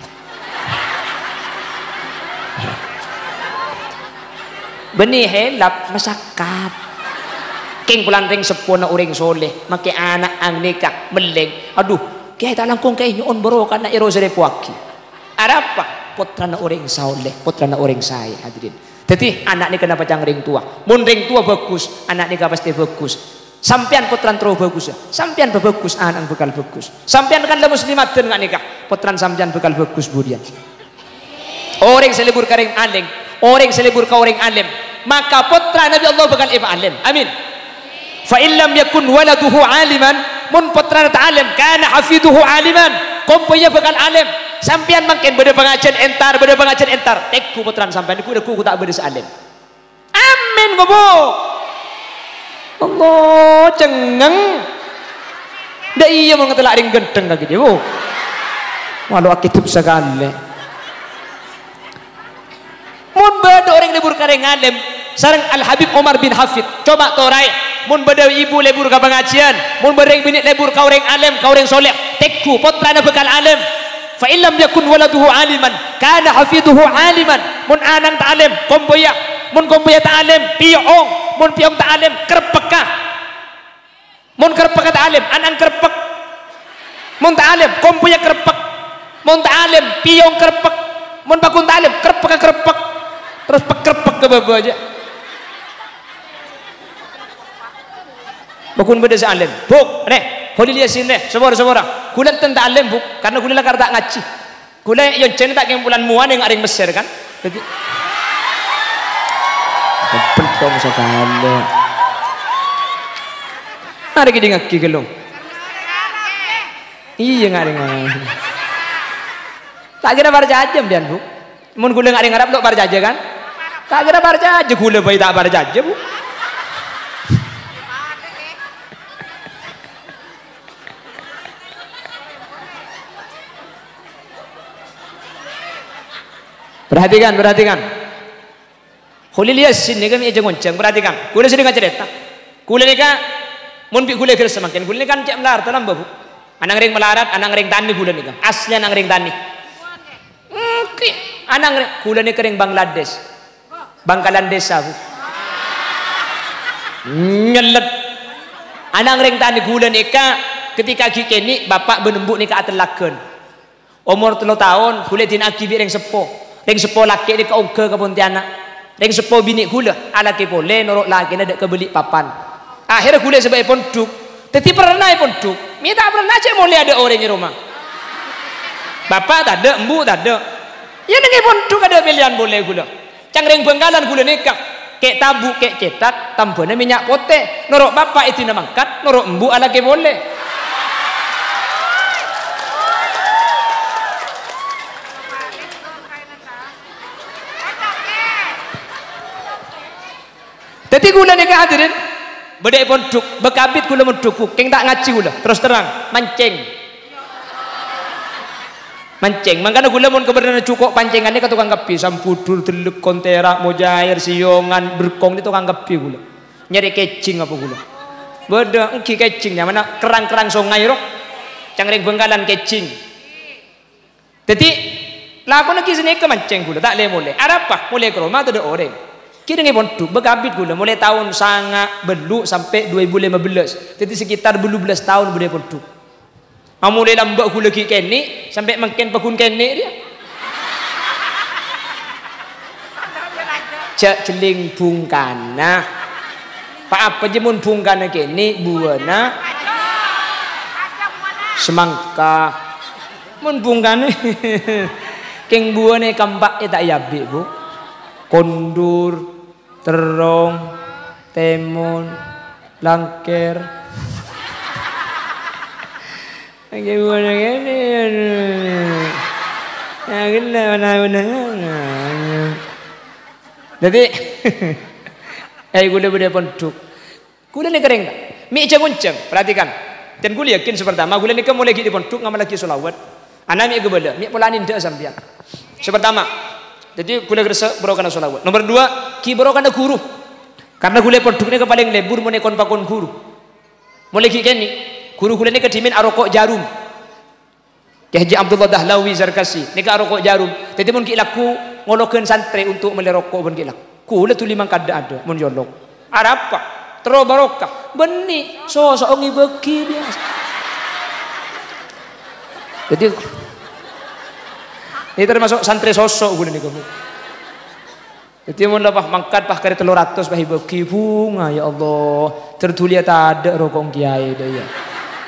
benih helap masakat king pulang ring sepona orang soleh make anak ang nikah meleng aduh kaya tak langkung kaya nyon bro karena iro sere puaki ada apa putra na orang soleh putra na orang saya hadirin jadi anak ni kenapa cang ring tua mun ring tua bagus anak nikah pasti bagus sampian putran terus bagus sampian bagus anak bekal bagus sampian kan le muslimat dengan nikah putran sampian bekal bagus budian orang selebur karing aling orang selebur ka orang alim maka putra Nabi Allah bakal alim amin fa illam yakun waladuhu aliman mun putra ta alim kana hafiduhu aliman komponya bakal alim sampian makin beda pengajian entar tekku putran sampean ku tak beda alim amin gobo Allah cengeng dah iya mau ngetelak ring gendeng kaki dia bu walau akitub sekali mun beda orang libur kareng alim sareng Al Habib Omar bin Hafid coba torai mun beda ibu libur ka pengajian mun bereng bini libur ka orang alim ka orang soleh tekku putrana bekal alim fa illam yakun waladuhu aliman kana hafidhuhu aliman. Mun anang ta'alim komboya, mun komboya ta'alim piong, mun piong ta'alim kerpekah, mun kerpekah ta'alim anang kerpek, mun ta'alim komboya kerpek, mun ta'alim piong kerpek, mun bakun ta'alim kerpekah kerpek, terus pekerpek ke bawah aja. Bakun beda sealim buk nih holi liasin nih sebora kulit tentang alim buk karena kulit lakar tak ngaji kulit yang cene tak yang bulan muan yang aring Mesir kan jadi pentong sekali ada gini ngaki gelung iya ngaring tak kira barjajam dia buk mun kulit ngaring Arab lo barjaja kan tak kira barjaja kulit bayi tak barjaja buk. Perhatikan. Khulil Yasin ni kami ejeng gonceng. Perhatikan. Kule sini kan cerita. Kule ni kan mun bi kule kira semakin. Kule ni kan cek melar tanam babu. Anang ring melarat, anang ring tani kule ni kan. Asli anang ring tani. Anang ring kule ni kering Bangladesh. Bangkalan desa bu. Nyelet. Anang ring tani kule ni kan ketika kini bapak benembuk ni ka atelakeun. Umur 3 tahun kule tin akibi ring sepo. Ring sepo laki ni keongke ke Pontianak. Ring sepo bini gula alaki boleh norok laki nak kebeli papan. Akhirnya gula sebagai ponduk. Tapi pernah ponduk. Minta pernah cek boleh ada orang di rumah. Bapak tak ada, embu tak ada. Ya dengan ponduk ada pilihan boleh gula. Cangring Bengkalan gula nikah. Kek tabu, kek cetak, tambahnya minyak pote. Norok bapak itu nak mangkat, norok embu alaki boleh. Jadi gula ni hadirin bedai ponduk bekabit gula menduk keng tak ngaji gula terus terang mancing makanya gula mun kebenaran cukup pancingannya ke tukang kepi sampudur teluk kontera mojair siongan berkong di tukang kepi gula nyari kecing apa gula beda engki kecingnya mana kerang-kerang sungai rok cangring Bengkalan kecing jadi laku lagi sini ke mancing gula tak boleh ada apa mulai ke rumah tu ada orang kira ni ponduk bekabit gula mulai tahun sangat beluk sampai 2015 jadi sekitar 12 tahun boleh ponduk mulai lambat gula kini sampai makin pekun kini dia cek celing bungkana pak apa je mun bungkana kini buana semangka mun bungkana keng buana kampak tak yabi bu kondur terong, temun, langker. Bagaimana ini? Jadi, gula beda ponduk. Gula ni kering tak? Mi ceng-ceng, perhatikan. Dan gula yakin sepertama, gula ni kan mulai di ponduk, ngamal lagi solawat. Anak mi kebala, mi polanin dah sambian. Sepertama. Jadi gula gerasa berokan solawat. Nomor 2, ki berokan guru. Karena gula ponduk ni paling lebur mulai kon pakon guru. Mulai ki keni guru gula ni kedimin arokok jarum. Ki Haji Abdullah Dahlawi Zarkasi ni ka arokok jarum. Jadi mun ki laku ngolokeun santri untuk melerokok pun ki laku. Kula tu limang kada ada mun jolok. Ada apa? Tero barokah. Beni sosok ngibeki dia. Jadi ini termasuk santri sosok gula ni kamu. Jadi mun lapah mangkat pah kare 300 pah ibeki bunga ya Allah. Tertulia tak ada rokok kiai dia ya.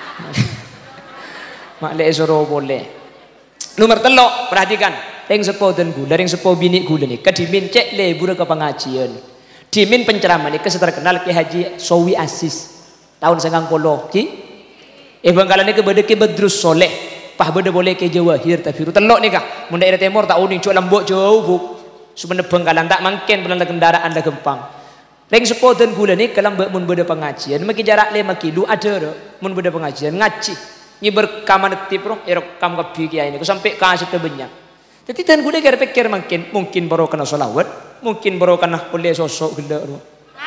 Mak le soro boleh. Nomor 3 perhatikan. Ring sepo dan gula, ring sepo bini gula ni. Kedimin cek lebur ke pengajian. Dimin penceramah ni terkenal Ki Haji Sowi Asis tahun 90 ki. Bangkalan ni ke bedeke Bedrus Soleh. Pah beda boleh ke Jawahir tafiru telok ni kah mun daerah timur tak uning cuk lambok jauh buk sebenarnya Bengkalan tak mungkin pernah kendaraan dah gempang ring sepo dan gula ni kalau mun beda pengajian makin jarak 5 kilo ada mun beda pengajian ngaji ni berkaman tip roh rekam ke kiai ni sampai kasih ke banyak jadi dan gula kira pikir mungkin baru kena solawat mungkin baru kena boleh sosok gila roh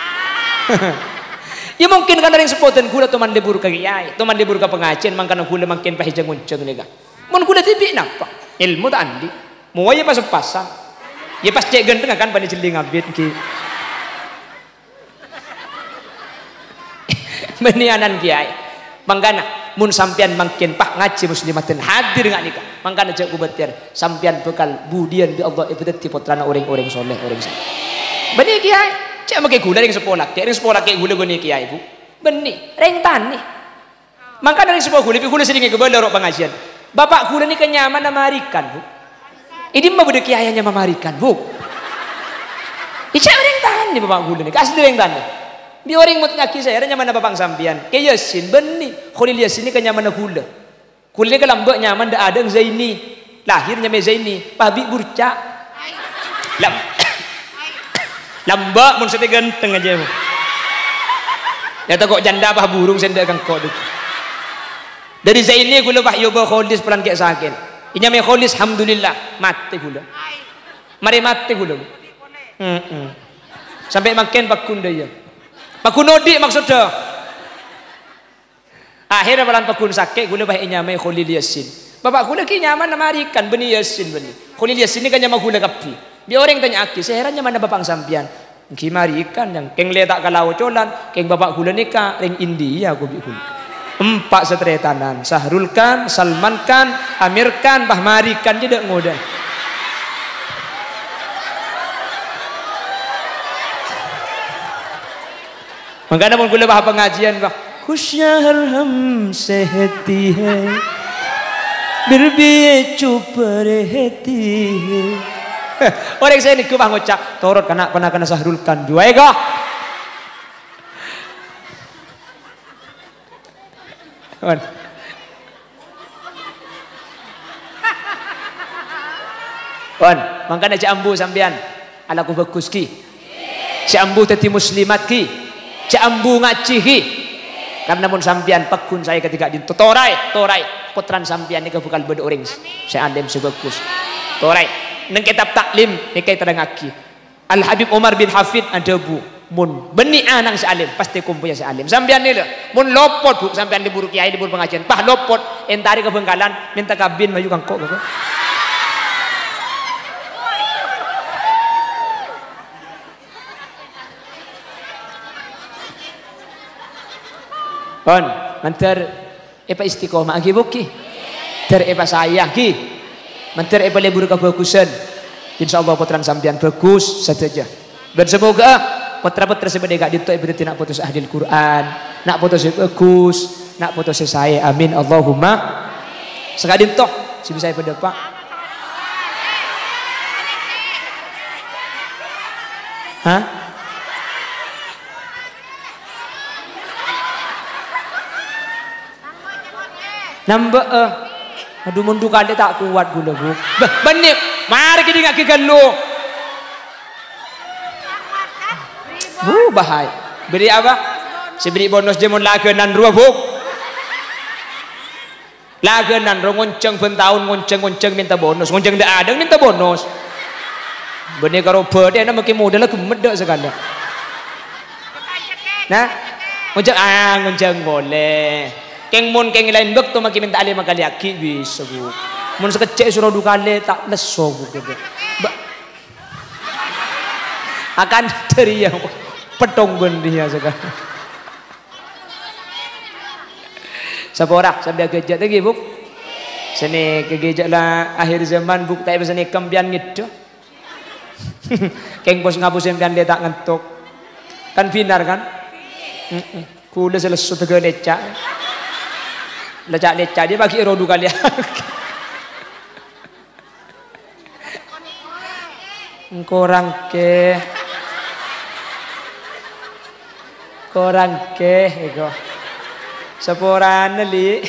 ya mungkin kan dari sepotan gula teman libur ke kiai, teman libur ke pengajian, makanya gula makin pahijang muncul ni kan. Mun kula tibi napa? Ilmu tak andi. Mau ya pas pasang. Ya pas cek gendeng kan pada jeling abit ki. Menianan kiai. Mangkana mun sampean makin pak ngaji muslimatin hadir ngak nikah. Mangkana cek kubetir sampean bekal budian di Allah ibadati putrana orang-orang soleh orang saleh. Beni kiai, cek make gula ring sekolah. Cek ring sekolah kayak gula goni kiai bu. Beni, ring tani. Mangkana ring sekolah gula sedikit kebal rok pengajian. Bapak gula ni kenyaman namarikan bu. Ini mah bude kiainya mamarikan bu. Icek ring tani bapak gula ni, kasih ring tani. Bi orang mut ngaki saya nyaman bapak sampian. Kayak Yasin beni, Khalil Yasin ni kenyaman gula. Gula ni kelambak nyaman dah ada Zaini. Lahirnya me Zaini, pabi burca. Lambak mun sete ganteng aja bu. Ya tak kok janda bah burung senda kan kok. Dari Zaini gula bah yoba Khalis pelan kayak sakin. Inya me Khalis alhamdulillah mati gula. Mari mati gula. Sampai makin pakun dia. Pakun odi maksudnya. Akhirnya pelan pakun sakit gula bah inya me Khalil Yasin. Bapak gula ki nyaman namarikan beni Yasin beni. Khalil Yasin ni kan nyama gula kapi. Dia orang tanya aki, seherannya mana bapak sampian? Gimari ikan yang keng letak kalau colan, keng bapak gula nikah ring India aku bikul. 4 setretanan, Sahrul Khan, Salman Khan, Amir Khan, Bahmari Khan tidak mudah. Makanya pun gula bah pengajian bah, Khusyahar ham sehati hai, berbiye chup rehti hai. Orang saya ni kubah ngocak torot kena Sahrul Khan juga ego. Makanya cik ambu sampean ala ku bagus ki. Cik ambu teti muslimat ki. Cik ambu ngaji ki. Karena mun sampean pekun saya ketika di torai putran sampean ni bukan beda orang. Saya alim sebagus. Torai neng kitab taklim nikai terangaki. Al Habib Umar bin Hafid ada bu mun beni anang sealim pasti kumpunya sealim sampean ni mun lopot bu sampean libur kiai libur pengajian pah lopot entari ke Bengkalan minta kabin maju kangkok gitu. On mantar epa istiqomah lagi buki ter epa saya ki mantar epa libur kebagusan. Insyaallah putran sampean bagus saja. Dan semoga putra-putra sebeda gak dito ibadah nak putus ahli Al-Quran, nak putus bagus, nak putus saya. Amin Allahumma. Sekadin toh si bisa pada Pak. Hah? Nambah aduh mundu kali tak kuat gula bu. Benih, mari kita ngaki gelo. Bu bahaya. Beri apa? Si beri bonus jemun lagenan dua bu. Lagenan ngonceng pentahun ngonceng minta bonus. Ngonceng dah ada minta bonus. Benih karo berde na makin modal gemedak sekali. Nah, ngonceng boleh. Keng mon keng lain bek tu makin minta alih makali aki bisa bu. Mon sekecek suruh dukale tak leso bu gitu. Akan teriak petong bendia sekarang. Saporak sambil gejak lagi bu. Sini kegejak lah akhir zaman bu tak bisa ni kambian gitu. Keng bos ngapus sempian dia tak ngantuk. Kan binar kan? Kuda selesai tegak lecak. Lecak dia bagi rodu kalian. Korang ke ego seporan li.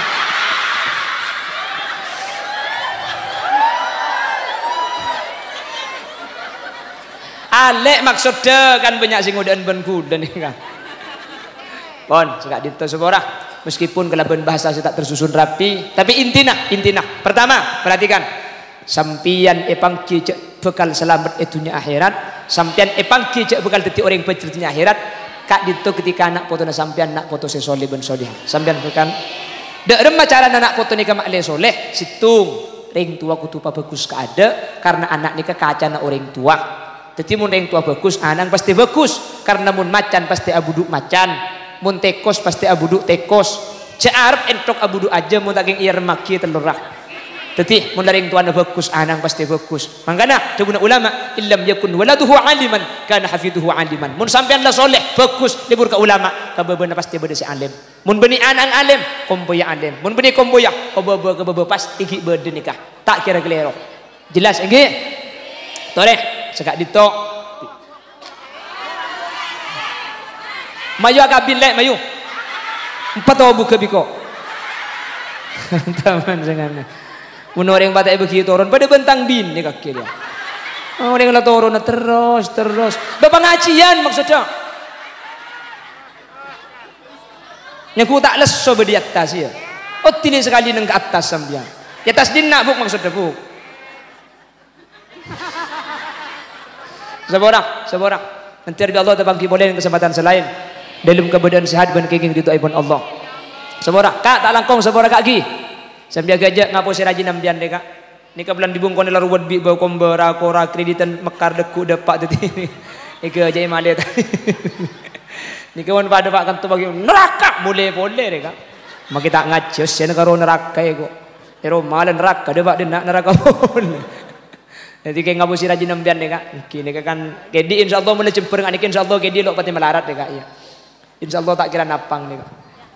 Alek maksudnya kan banyak sing udan ben kuda nih kan. Bon, suka dito seporah. Meskipun kelaban bahasa saya tak tersusun rapi, tapi intina. Pertama, perhatikan. Sampian epangki cek bekal selamat itunya akhirat. Sampian epangki cek bekal teti orang pecertinya akhirat. Kak dito ketika anak foto na sampian nak foto sesoleh ben soleh. Sampian bukan Dak remah cara anak foto nikah mak le soleh situng. Ring tua kutu bagus keada karena anak nikah kaca na orang tua. Jadi mun ring tua bagus, anak pasti bagus karena mun macan pasti abuduk macan, mun tekos pasti abuduk tekos. Cearep entok abuduk aja mun taking iya remaki telurah. Jadi mun ring tua na bagus, anak pasti bagus. Mangkana debuna ulama illam yakun waladuhu aliman kana hafidhuhu aliman. Mun sampean la soleh bagus libur ka ulama, kabebeuna pasti bede si alim. Mun beni anak alim, komboya alim. Mun beni komboya, kebebe pasti gi bede nikah. Tak kira kelero. Jelas nggih? Tore, sekak ditok. Mayu akabil lek mayu. 4 buka biko. Taman jangan. Mun orang batak begitu turun pada bentang bin ni kaki dia. Orang la turun terus. Ba pengajian maksudnya. Nyaku tak leso di atas ya. Oh tini sekali nang ke atas sambian. Di atas dinnak buk maksudnya buk. Sabarang. Nanti Allah tabangki boleh kesempatan selain dalam keadaan sehat dan kenging itu ibn Allah. Sabarang, kak tak langkong sabarang kak gi. Sambil gajak ngapo si rajin ambian deka. Nika bulan dibungkon la ruwet bi bau kombera kora kreditan mekar deku depak tadi. Nika aja male tadi. Nika wan pada pak kantu bagi neraka boleh deka. Maki tak ngajos sen karo neraka ego. Ero malan neraka de pak denak neraka boleh. Jadi kayak ngapo si rajin ambian deka. Kini kan kedi insyaallah mulai jemper ngani insyaallah kedi lo pati melarat deka ya. Insyaallah tak kira napang deka.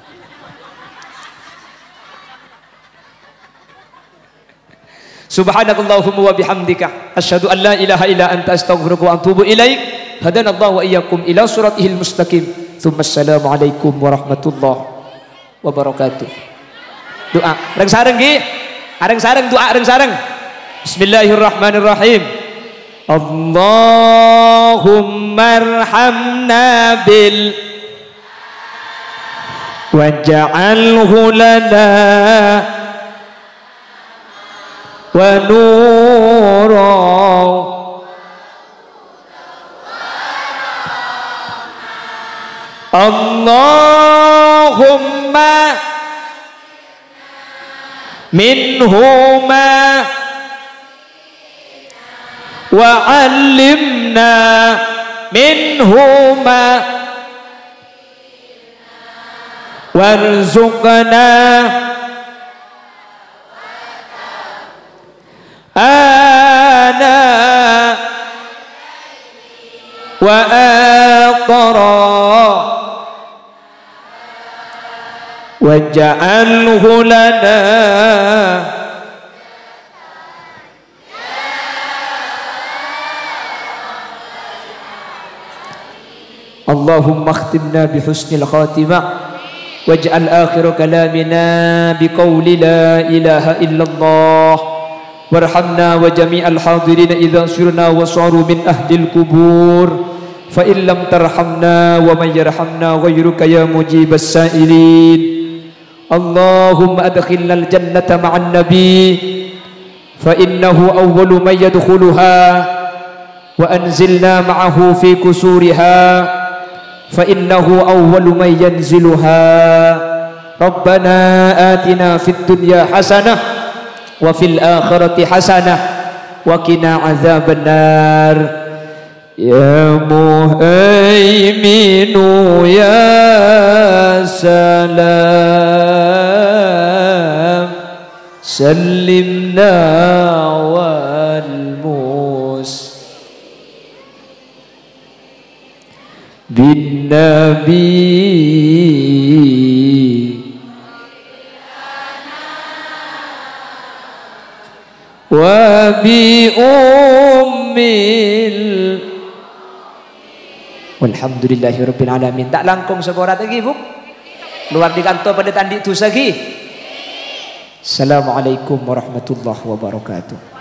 Subhanakallahumma wa bihamdika asyhadu an la ilaha illa anta astaghfiruka wa atubu ilaik. Hadanallahu wa iyyakum ila siratil mustaqim. Tsumma assalamu alaikum warahmatullahi wabarakatuh. Doa reng sareng nggih. Areng sareng doa reng sareng. Bismillahirrahmanirrahim. Allahumma arhamna bil waj'alhu lana ونورا اللهم منهما وعلمنا منهما وارزقنا آناء وآخرا واجعله لنا اللهم اختمنا بحسن الخاتمة واجعل آخر كلامنا بقول لا إله إلا الله وارحمنا وجميع الحاضرين إذا سرنا وصاروا من أهل القبور فإن لم ترحمنا ومن يرحمنا غيرك يا مجيب السائلين اللهم أدخلنا الجنة مع النبي فإنه أول من يدخلها وأنزلنا معه في كسورها فإنه أول من ينزلها ربنا آتنا في الدنيا حسنة وفي الآخرة حسنة وقنا عذاب النار يا مهيمن يا سلام سلمنا والموس بالنبي وبأم Walhamdulillahirabbil alamin. Tak langkung sekorat lagi, Bu. Keluar di kantor pada tandi tu lagi. Assalamualaikum warahmatullahi wabarakatuh.